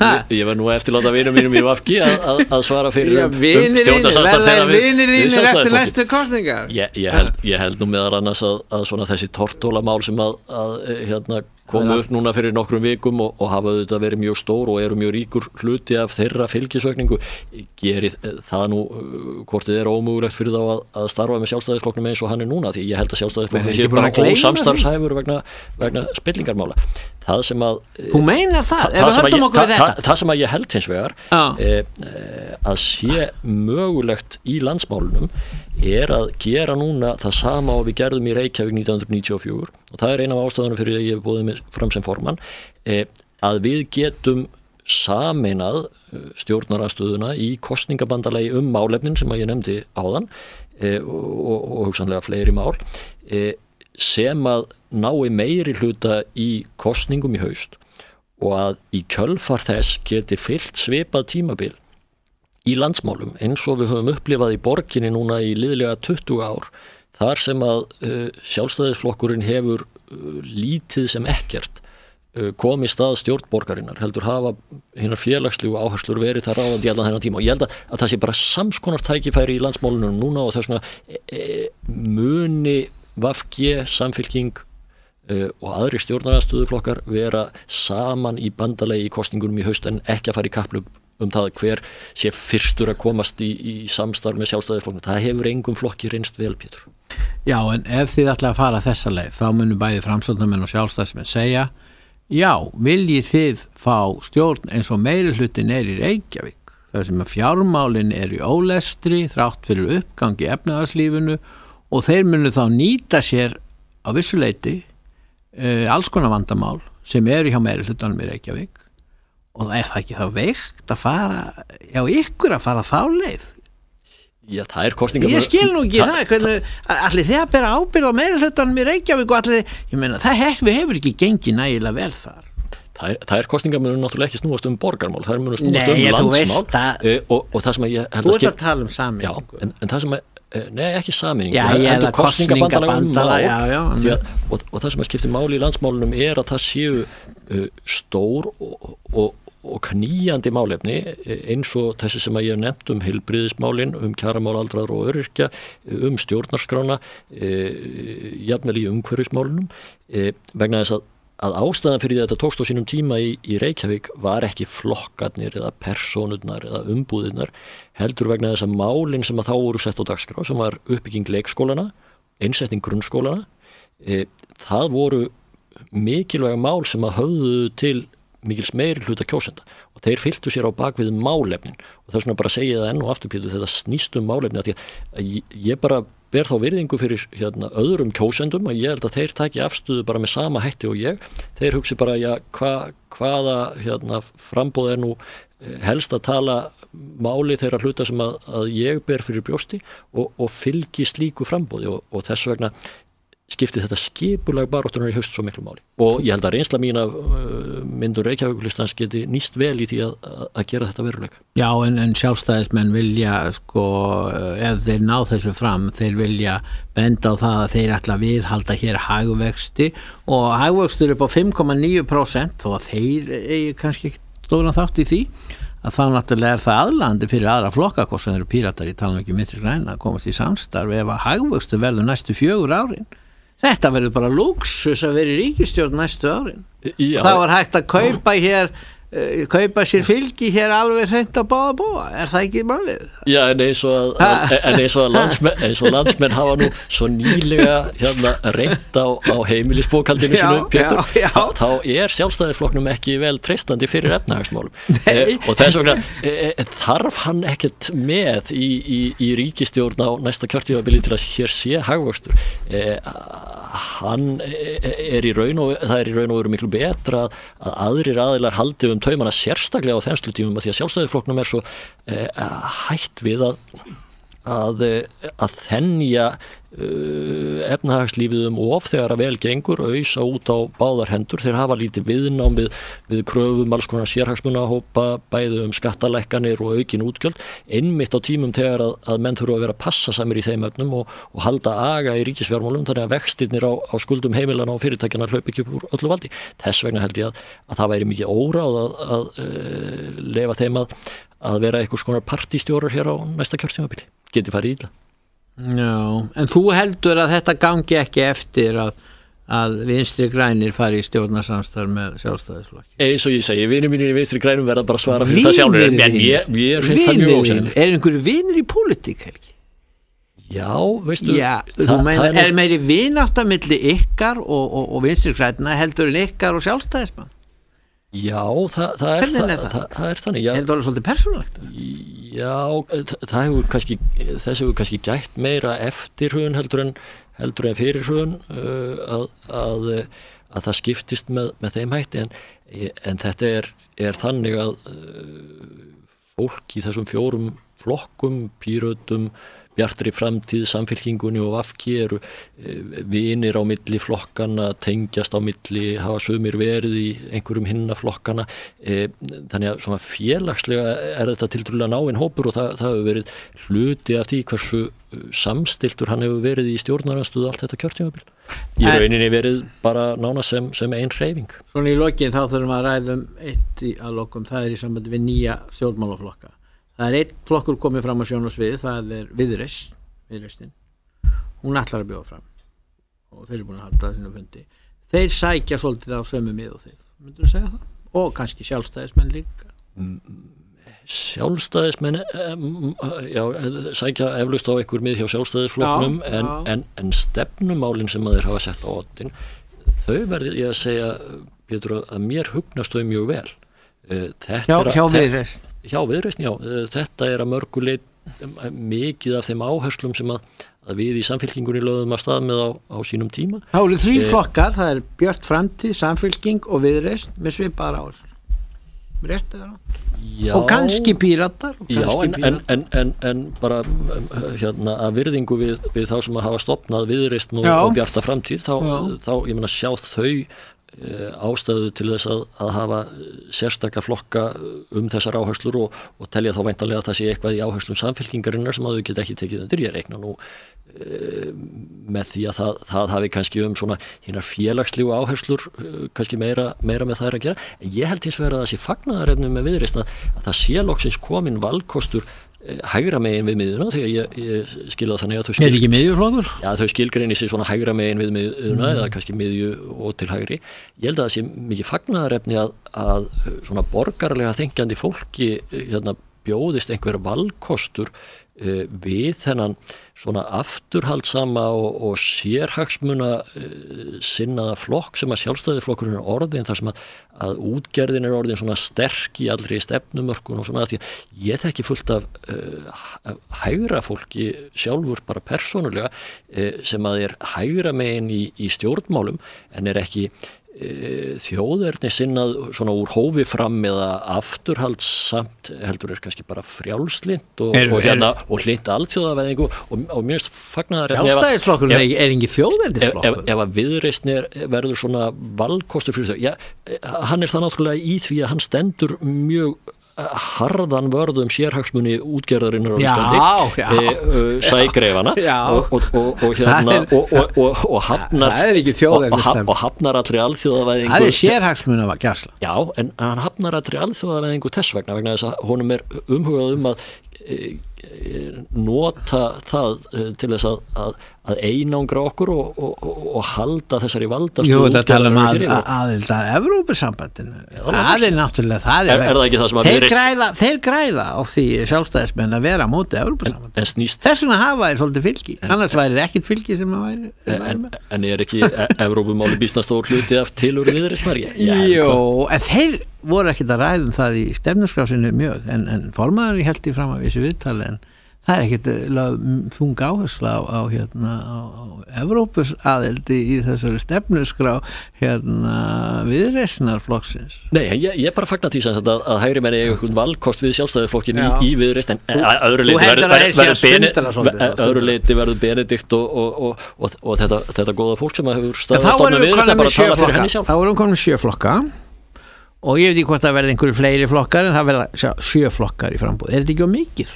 ég var nú eftirláta vinum mínum í V G að, að, að svara fyrir Já, um, um stjórnarsamstarf þeirra við vinir þínir eftir næstu kosningar ég, ég, held, ég held nú meðal annars að, að svona þessi tortólamál sem að, að hérna komu upp núna fyrir nokkrum vikum og, og hafa auðvitað verið mjög stór og eru mjög ríkur hluti af þeirra fylgisökningu gerir það nú hvort þið er ómögulegt fyrir þá að, að starfa með sjálfstæðisflokknum eins og hann er núna því ég held að sjálfstæðisflokknum sé bara ósamstarfshæfur vegna, vegna spillingarmála það sem að þú meinar það, það, það, sem, að ég, það, það, það sem að ég held hins vegar e, e, að sé mögulegt í landsmálunum er að gera núna það sama og við gerðum í Reykjavík nítján hundruð níutíu og fjögur og það er eina af ástæðunum fyrir að ég hef búið mig fram sem formann e, að við getum sameinað stjórnaraðstöðuna í kosningabandalagi um málefnin sem að ég nefndi áðan e, og, og, og hugsanlega fleiri mál e, sem að nái meiri hluta í kosningum í haust og að í kjölfar þess geti fyllt svipað tímabil í landsmálum eins og við höfum upplifað í borginni núna í liðlega tuttugu ár þar sem að uh, sjálfstæðisflokkurinn hefur uh, lítið sem ekkert uh, komið stað stjórnborgarinnar heldur hafa hinnar félagslegu áherslur verið þar ráðandi í allan þennan tíma og ég held að, að það sé bara samskonar tækifæri í landsmálunum núna og þess vegna e, e, muni V G, Samfylking uh, og aðri stjórnarandstöðuflokkar vera saman í bandalegi í kosningunum í haust en ekki að fara í kapphlaup um það hver sé fyrstur að komast í, í samstarf með Sjálfstæðisflokknum. Það hefur engum flokki reynst vel, Pétur. Já, en ef þið ætla að fara þessa leið, þá munum bæði framsóknarmenn og sjálfstæðismenn segja, já, viljið þið fá stjórn eins og meiri hlutin er í Reykjavík, þar sem að fjármálin er í ólestri, þrátt fyrir uppgang í efnahagslífinu og þeir munu þá nýta sér á vissuleiti uh, alls konar vandamál sem eru hjá meiri hlutanum í Reykjavík. Og er það ekki þá veikt að fara, já ykkur að fara þá leið? Já, það er kosningar... Ég skil nú ekki það, hvernig, allir þið að bera ábyrgð á meiri hlutanum í Reykjavík og allir, ég meina, það hefur, hefur ekki gengið nægilega vel þar. Það er, það er kosningar munu náttúrulega ekki snúast um borgarmál, það er munu snúast Nei, um landsmál að, uh, og, og það sem að ég... Þú ert að tala um sameiningu. Já, en, en það sem að Nei, ekki sameiningu. Já, ég er að kosningabandala um og, og það sem að skiptir máli í landsmálunum er að það séu uh, stór og, og, og knýjandi málefni eins og þessi sem að ég hef nefnt um heilbrigðismálin, um kjaramál aldraðra og öryrkja, um stjórnarskrána, uh, jafnvel í umhverfismálunum, uh, vegna þess að að ástæðan fyrir því að þetta tókst á sínum tíma í, í Reykjavík var ekki flokkarnir eða persónurnar eða umbúðirnar, heldur vegna þess að málin sem að þá voru sett á dagskrá, sem var uppbygging leikskólana, einsetning grunnskólana, e, það voru mikilvæga mál sem að höfðu til mikils meiri hluta kjósenda og þeir fylgtu sér á bakvið málefnin og það er svona bara að segja það enn og aftur, Pétur, þetta snýst um málefni að ég, ég bara ber þá virðingu fyrir hérna, öðrum kjósendum að ég held að þeir taki afstöðu bara með sama hætti og ég, þeir hugsi bara já, hva, hvaða hérna, frambóð er nú helst að tala máli þeirra hluta sem að, að ég ber fyrir brjósti og, og fylgi slíku frambóði og, og þess vegna skipti þetta skipulag baráttunar í haust svo miklu máli og ég held að reynsla mín af uh, myndur Reykjavíkurlistans geti nýst vel í því að, að, að gera þetta veruleika. Já, en, en sjálfstæðismenn vilja sko, ef þeir ná þessu fram, þeir vilja benda á það að þeir ætla að viðhalda hér hagvexti og hagvextur upp á fimm komma níu prósent og þeir eigi kannski ekki stóran þátt í því að þá náttúrulega er það aðlandi fyrir aðra flokka, hvort sem þeir eru píratar, ég tala ekki um Vinstri græna, að komast í samstarf ef að hagvextur verður næstu fjögur árin. Þetta verður bara lúksus að vera í ríkisstjórn næstu árin. Já. Það var hægt að kaupa hér, uh, kaupa sér fylgi hér alveg hreint að báða búa. Er það ekki málið? Já, en eins og að, en eins og að landsmenn, eins og landsmenn hafa nú svo nýlega hérna reynt á, á heimilisbókaldinu sinu, Pétur, já, já. Þá, þá er Sjálfstæðisflokknum ekki vel treystandi fyrir efnahagsmálum. Eh, og þess vegna eh, þarf hann ekkert með í, í, í ríkisstjórn á næsta kjörtímabili til að hér sé hagvöxtur. Eh, hann er í raun og það er í raun og veru miklu betra að, að aðrir aðilar haldi um taumana sérstaklega á þenslutímum að því að Sjálfstæðisflokknum er svo eh, hætt við að að, að þenja uh, efnahagslífið um of þegar að vel gengur ausa út á báðar hendur. Þeir hafa lítið viðnám við, við kröfum alls konar sérhagsmuna að hópa bæði um skattalækkanir og aukin útgjöld einmitt á tímum þegar að, að menn þurfa að vera passasamir í þeim efnum og, og halda aga í ríkisfjármálum þannig að vextirnir á, á skuldum heimilana og fyrirtækjana hlaup ekki upp úr öllu valdi. Þess vegna held ég að, að það væri mikið óráð að, að, að leyfa þeim að að vera einhvers konar partistjórar hér á næsta kjörtímabili. Geti farið illa. Já, en þú heldur að þetta gangi ekki eftir að, að Vinstri grænir fari í stjórnarsamstarf með Sjálfstæðisflokki? Eins og ég segi, vinir mínir í Vinstri grænum verða bara að svara fyrir það sjálfur. En ég, ég finnst það mjög ósennilegt. Er einhverju vinir í pólitík, Helgi? Já, veistu. Já, þú meina, er meiri vinátt á milli ykkar og, og, og Vinstri grænna heldur en ykkar og Sjálfstæðismann? Já, það, það, er, það, það, það, það er þannig. Já. Er þetta alveg svolítið persónulegt? Já, það hefur kannski, þess hefur kannski gætt meira eftir hrun heldur en, heldur en fyrir hrun uh, að, að, að það skiptist með, með þeim hætti en, en þetta er, er þannig að uh, fólk í þessum fjórum flokkum, Pírötum, Bjartri framtíð, Samfylkingunni og V K eru eh, vinir á milli flokkana, tengjast á milli, hafa sumir verið í einhverjum hinna flokkana. Eh, þannig að svona félagslega er þetta tiltrúlega náinn hópur og það, það hefur verið hluti af því hversu samstiltur hann hefur verið í stjórnarandstöðu allt þetta kjörtímabil. Í rauninni verið bara nána sem, sem ein hreyfing. Svona í lokin þá þurfum að ræðum eitt í að lokum, það er í sambandi við nýja stjórnmálaflokka. Það er einn flokkur komið fram á sjónarsviði, það er Viðreisn, Viðreisnin. Hún ætlar að bjóða fram og þeir eru búin að halda þínu fundi. þeir sækja svolítið á sömu mið og þeir, myndur þú segja það? Og kannski sjálfstæðismenn líka. Sjálfstæðismenn, já, sækja eflaust á einhver mið hjá sjálfstæðisflokknum, já, en, já. En, en stefnumálin sem að þeir hafa sett á oddin, þau verði ég að segja, Pétur, að mér hugnast þau mjög vel. Þetta hjá, er að, hjá Viðreisn. Hjá Viðreisn, já. Þetta er að mörgu leit mikið af þeim áherslum sem að, að við í Samfylkingunni lögðum að stað með á, á sínum tíma. Það eru þrír eh, flokkar, það er Björt framtíð, Samfylking og Viðreisn með svipaðar áherslur. Rétt eða rátt? Já, og kannski Píratar. Og kannski já, en, píratar. En, en, en, en bara hérna, að virðingu við, við þá sem að hafa stofnað Viðreisn og, og Bjarta framtíð, þá, þá ég meina sjá þau ástæðu til þess að, að hafa sérstakar flokka um þessar áherslur og, og telja þá væntanlega að það sé eitthvað í áherslum Samfylkingarinnar sem að þau geta ekki tekið undir. Ég reikna nú e, með því að það, það hafi kannski um svona hinnar félagslegu áherslur kannski meira, meira með það að gera, en ég held hins vegar að það sé fagnaðarefni með Viðreisn að, að það sé loksins komin valkostur hægra megin við miðuna, þegar ég, ég skilja þannig að þau skil... Er ekki miðjuflokkur? Já, þau skilgreini sig svona hægra megin við miðuna mm. eða kannski miðju og til hægri. Ég held að það sé mikið fagnaðarefni að, að svona borgarlega þengjandi fólki hérna bjóðist einhver valkostur uh, við þennan svona afturhaldsama og, og sérhagsmuna uh, sinnaða flokk sem að sjálfstæðisflokkurinn er orðin, þar sem að, að útgerðin er orðin svona sterk í allri stefnumörkun og svona, því að ég þekki fullt af uh, hægra fólki sjálfur bara persónulega uh, sem að er hægra megin í, í stjórnmálum en er ekki þjóðerni sinnað svona úr hófi fram eða afturhaldsamt heldur er kannski bara frjálslynt og, er, og hérna er, og hlynt alþjóðavæðingu og, og minnst fagnar sjálfstæðisflokkurinn er, er ekki þjóðernisflokkur. Ef, ef að Viðreisn verður svona valkostur fyrir þau, já, hann er það náttúrulega í því að hann stendur mjög harðan vörðum sérhagsmunni útgerðarinnar á Íslandi, e, uh, sægreifana og, og, og, og hérna er, og, og, og, og hafnar það er ekki þjóðernisstefna og hafnar allri alþjóðavæðingu. Það er sérhagsmunna að gæsla. Já, en hann hafnar allri alþjóðavæðingu þess vegna, vegna þess að honum er umhugað um að e, nota það til þess að, að, að einangra okkur og, og, og, og halda þessari valdastöðu. Jú, þetta tala um að, aðild að Evrópusambandinu. Það er náttúrulega það er, er, er það ekki það sem að þeir græða, þeir græða á því sjálfstæðismenn að vera móti Evrópusambandinu. Þess vegna hafa þeir svolítið fylgi, en, annars væri ekkit fylgi sem að væri, væri en, en er ekki Evrópumáli býsna stór hluti af tilurð Viðreisnar? Jú, en þeir voru ekkit að ræðum það í stefnuskrásinu mjög, en, en formaður held í fram af þessu viðtali, en það er ekkit þung áhersla á, á, hérna, á, á Evrópus aðeldi í þessari stefnuskrá hérna Viðreisnarflokksins. Nei, ég, ég bara fagnar því að, að hægri menni eiga einhvern valkost við sjálfstæðisflokkin í, í Viðreisn, en öðru leiti verður Benedikt og, og, og, og, og þetta, þetta góða fólk sem hefur staðið að stofna Viðreisn bara að tala fyrir henni sjálf. Þá erum við komin með sjö flokka og ég veit ekki hvort það verði einhverju fleiri flokkar, en það verða sjö flokkar í frambúð. Er þetta ekki á mikið?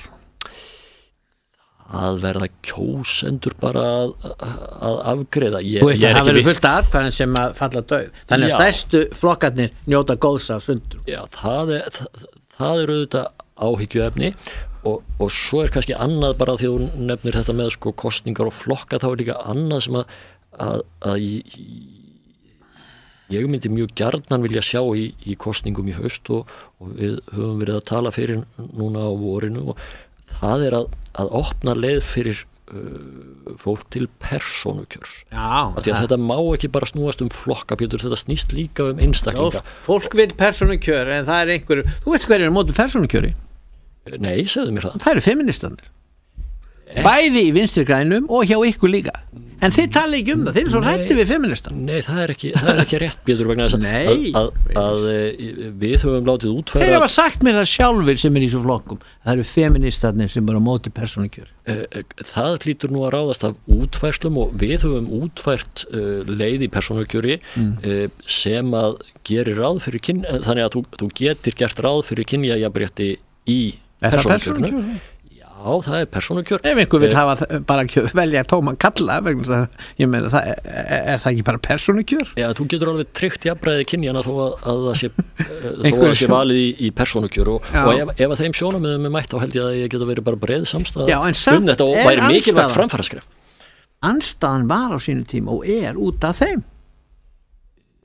Að verða kjósendur bara að, að afgreiða. Ég, Þú veist að það verður vi... fullt af atkvæðin sem að falla döð. Þannig að stærstu flokkarnir njóta góðs af sundur. Já, það er, það, það er auðvitað áhyggjuefni og, og svo er kannski annað bara því að þú nefnir þetta með sko kostningar og flokka, þá er líka annað sem að, að, að ég, ég myndi mjög gjarnan vilja sjá í, í kostningum í haust og, og við höfum verið að tala fyrir núna á vorinu og það er að, að opna leið fyrir uh, fólk til persónukjörs. Já. Af því að þetta má ekki bara snúast um flokkapjötur, þetta snýst líka um einstaklinga. Já, fólk vil persónukjör, en það er einhver, þú veist hverju er mótið persónukjöri? Nei, segðu mér það. Það eru feministarnir. Bæði í vinstri grænum og hjá ykkur líka. En þið tala ekki um það, þið er svo rætti við feministar. Nei, það er ekki, það er ekki rétt, Pétur, vegna þess að, að, að, að við höfum látið útfæra. Þeir hafa sagt mér það sjálfur sem er í svo flokkum. Það eru feministarnir sem bara móti persónukjör. Það hlýtur nú að ráðast af útfærslum og við höfum útfært leið í persónukjöri mm. sem að gerir ráð fyrir kyn, þannig að þú, þú getur gert ráð fyrir kynjajafnrétti í persónukjörinu. Já, það er persónukjör. Ef einhver vil hafa bara velja tóman kalla, vegna það, ég meina, það er, er það ekki bara persónukjör? Já, þú getur alveg tryggt jafnræði kynjana þó að, að það sé, þó að það sé valið í, í persónukjör og, og ef, ef að þeim sjónarmiðum er mætt þá held ég að ég geta verið bara breið samstæða um þetta og væri mikilvægt framfaraskref. Andstaðan var á sínu tíma og er út af þeim.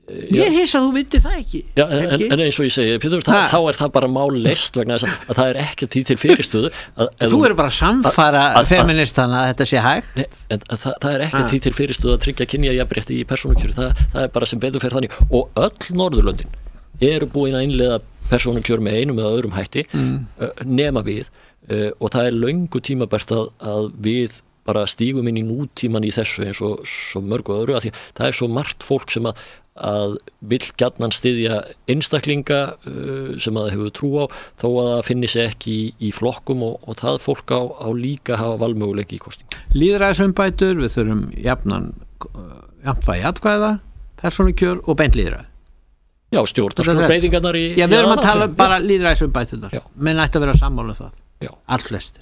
Ég hissa að þú viti það ekki. Já, en, en eins og ég segi, Pétur, það, þá er það bara mál leyst vegna þess að það er ekki því til fyrirstöðu að, Þú eru bara að samfara feministana að þetta sé hægt. Ne, en, að, það, það er ekki því til fyrirstöðu að tryggja kynjajafnrétti í persónukjöri, það, það er bara sem betur fer þannig og öll Norðurlöndin eru búin að innleiða persónukjör með einum eða öðrum hætti mm. nema við uh, og það er löngu tímabært að, að við bara stígum inn í nútíman í þessu eins og svo mörgu öðru að því það er svo margt fólk sem að að vill gjarnan styðja einstaklinga uh, sem að það hefur trú á þó að það finni sig ekki í, í flokkum og, og það fólk á, á líka hafa valmöguleiki í kosting. Lýðræðisumbætur, við þurfum jafnan jafnvægi atkvæða, persónukjör og beint lýðræði. Já, stjórnarskrár breytingarnar í Já, við erum að tala um bara lýðræðisumbætunar. Menn ætti að vera sammála um það. Já. Allflestir.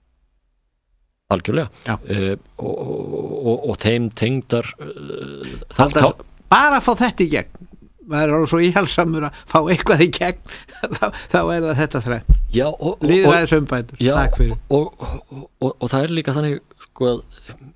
Algjörlega. Uh, og, og, og, og þeim tengdar uh, þá, þá bara að fá þetta í gegn maður er alveg svo íhalsamur að fá eitthvað í gegn þá, þá er það þetta þrætt lýðræðisumbætur, takk fyrir og, og, og, og það er líka þannig sko að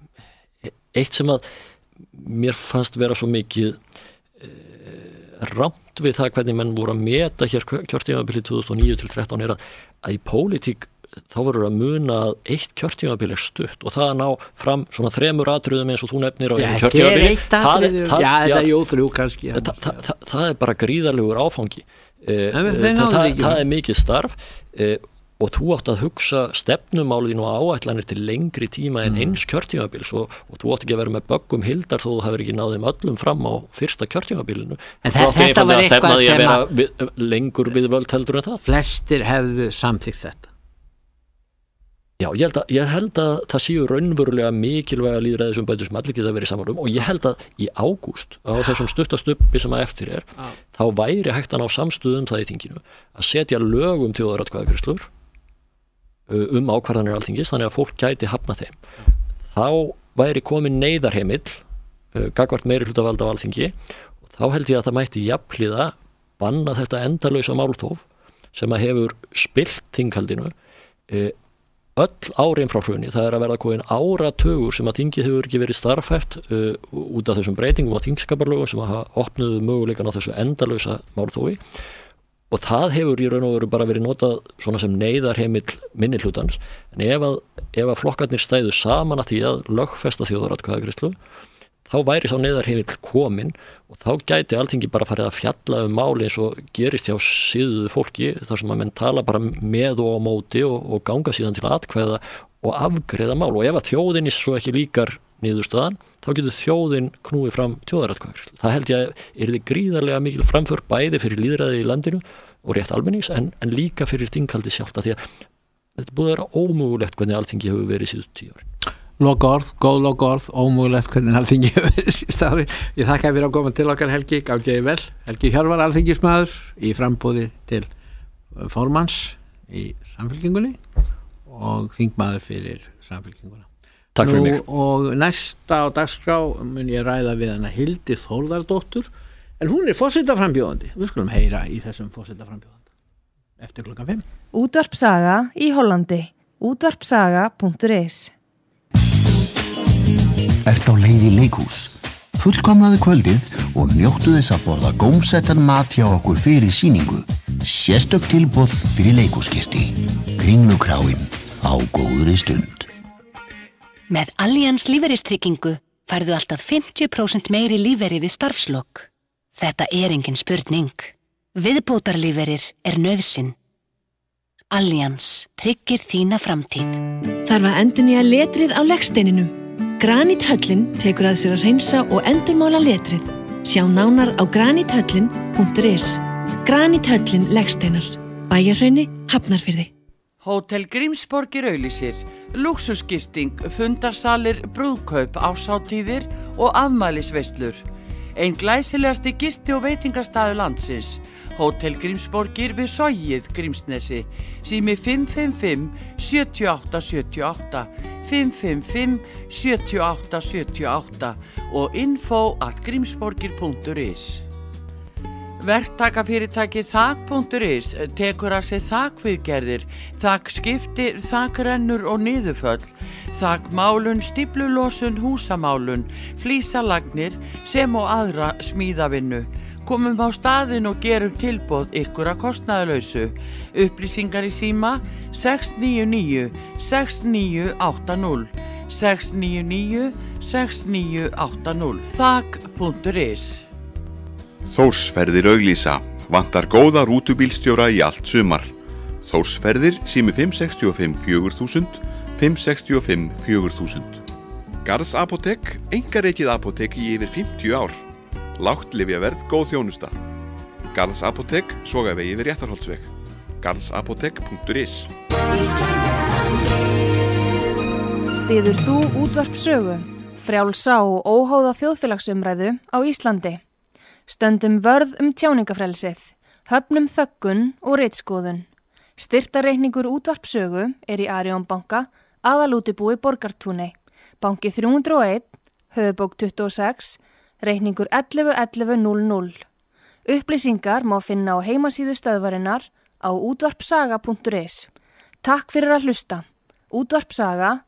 eitt sem að mér fannst vera svo mikið e, rámt við það hvernig menn voru að meta hér kjörtímabilið tvö þúsund og níu til þrettán er að, að í pólitík þá verður að muna að eitt kjörtímabil er stutt og það að ná fram svona þremur atriðum eins og þú nefnir á einu kjörtímabili það er, það, já, þetta er jóþrjú kannski það, það, það, það er bara gríðarlegur áfangi eh, það, það, það er mikið starf eh, og þú átt að hugsa stefnumálin og áætlanir til lengri tíma en mm. eins kjörtímabils og, og þú átt ekki að vera með böggum hildar þó þú hefur ekki náðum öllum fram á fyrsta kjörtímabilinu en það, þetta var eitthvað sem að, að við, lengur við völd heldur en það flestir hefðu samþykkt þetta. Já, ég held, að, ég held að það séu raunverulega mikilvæga lýðræðisumbætur sem allir geta verið saman um og ég held að í ágúst á þessum stuttastubbi sem að eftir er ah. þá væri hægt að ná samstöðum það í þinginu að setja lög um þjóðaratkvæðagreiðslur um ákvarðanir Alþingis þannig að fólk gæti hafna þeim. Ah. Þá væri komin neyðarheimill uh, gagnvart meiri hlutavalda á Alþingi og þá held ég að það mætti jafnhliða banna þetta endalausa málþóf sem að hefur spillt þinghaldinu uh, öll árin frá hruni, það er að verða komin áratugur sem að þingið hefur ekki verið starfhæft uh, út af þessum breytingum á þingskaparlögum sem að hafa opnuðu möguleikan á þessu endalausa málþófi og það hefur í raun og veru bara verið notað svona sem neyðarheimill minnihlutans en ef að, ef að flokkarnir stæðu saman að því að lögfesta þjóðaratkvæðagreiðslu þá væri sá neyðarheimill komin og þá gæti Alþingi bara farið að fjalla um máli eins og gerist hjá síðuðu fólki þar sem að menn tala bara með og á móti og, og ganga síðan til atkvæða og afgreiða mál og ef að þjóðinni svo ekki líkar niðurstaðan þá getur þjóðin knúið fram þjóðaratkvæðagreiðslu. Það held ég að yrði gríðarlega mikil framför bæði fyrir lýðræði í landinu og rétt almennings en, en líka fyrir þinghaldi sjálft að því að þetta búið að vera ómögulegt hvernig Alþingi hefur verið síðustu tíu árin. Loka orð, góð loka orð, ómögulegt hvernig Alþingi hefur verið síðust ári. Ég þakka fyrir að koma til okkar Helgi, gangiði vel. Helgi Hjörvar, alþingismaður í frambúði til formanns í Samfylkingunni og þingmaður fyrir Samfylkinguna. Takk fyrir mig. Og næsta á dagskrá mun ég ræða við hana Hildi Þórðardóttur en hún er forsetaframbjóðandi. Við skulum heyra í þessum forsetaframbjóðanda eftir klukkan fimm. Útvarpsaga í Hollandi. útvarpsaga punktur is Ert á leið í leikhús? Fullkomnaðu kvöldið og njóttu þess að borða gómsettan mat hjá okkur fyrir sýningu. Sérstök tilboð fyrir leikhúsgesti. Kringlukráin á góðri stund. Með Allianz lífeyristryggingu færðu alltaf fimmtíu prósent meiri lífeyri við starfslok. Þetta er engin spurning. Viðbótarlífeyrir er nauðsyn. Allianz tryggir þína framtíð. Þarf að endurnýja letrið á legsteininum. Granithöllin tekur að sér að hreinsa og endurmála letrið. Sjá nánar á granithöllin punktur is. Granithöllin legsteinar. Bæjarhrauni, Hafnarfirði. Hótel Grímsborgir auglýsir. Lúxusgisting, fundarsalir, brúðkaup, árshátíðir og afmælisveislur. Einn glæsilegasti gisti- og veitingastaður landsins. Hótel Grímsborgir við Sogið, Grímsnesi. Sími fimm fimm fimm sjö átta sjö átta, fimm fimm fimm sjö átta sjö átta og info at grímsborgir punktur is. Verktakafyrirtæki þak punktur is tekur að sér þakviðgerðir, þakskipti, þakrennur og niðurföll, þakmálun, stíplulósun, húsamálun, flísalagnir sem og aðra smíðavinnu. Komum á staðinn og gerum tilboð ykkur að kostnaðarlausu. Upplýsingar í síma sex níu níu, sex níu átta núll, sex níu níu, sex níu átta núll. þak punktur is. Þórsferðir auglýsa. Vantar góða rútubílstjóra í allt sumar. Þórsferðir sími fimm sex fimm fjögur þúsund, fimm sex fimm fjögur þúsund. Garðs apótek, einkarekið apótek í yfir fimmtíu ár. Lágt lyfjaverð, góð þjónusta. Garðs apótek, Sogavegi við Réttarholtsveg. garðsapótek punktur is. Styður þú útvarp sögu, frjálsa og óháða þjóðfélagsumræðu á Íslandi. Stöndum vörð um tjáningafrelsið, höfnum þöggun og ritskoðun. Styrktarreikningur útvarp sögu er í Arion banka, aðalútibúi Borgartúni, banki þrjú hundruð og einn, höfubók tuttugu og sex, reikningur ellefu ellefu núll núll. Upplýsingar má finna á heimasíðu stöðvarinnar á útvarpsaga punktur is. Takk fyrir að hlusta. Útvarp Saga,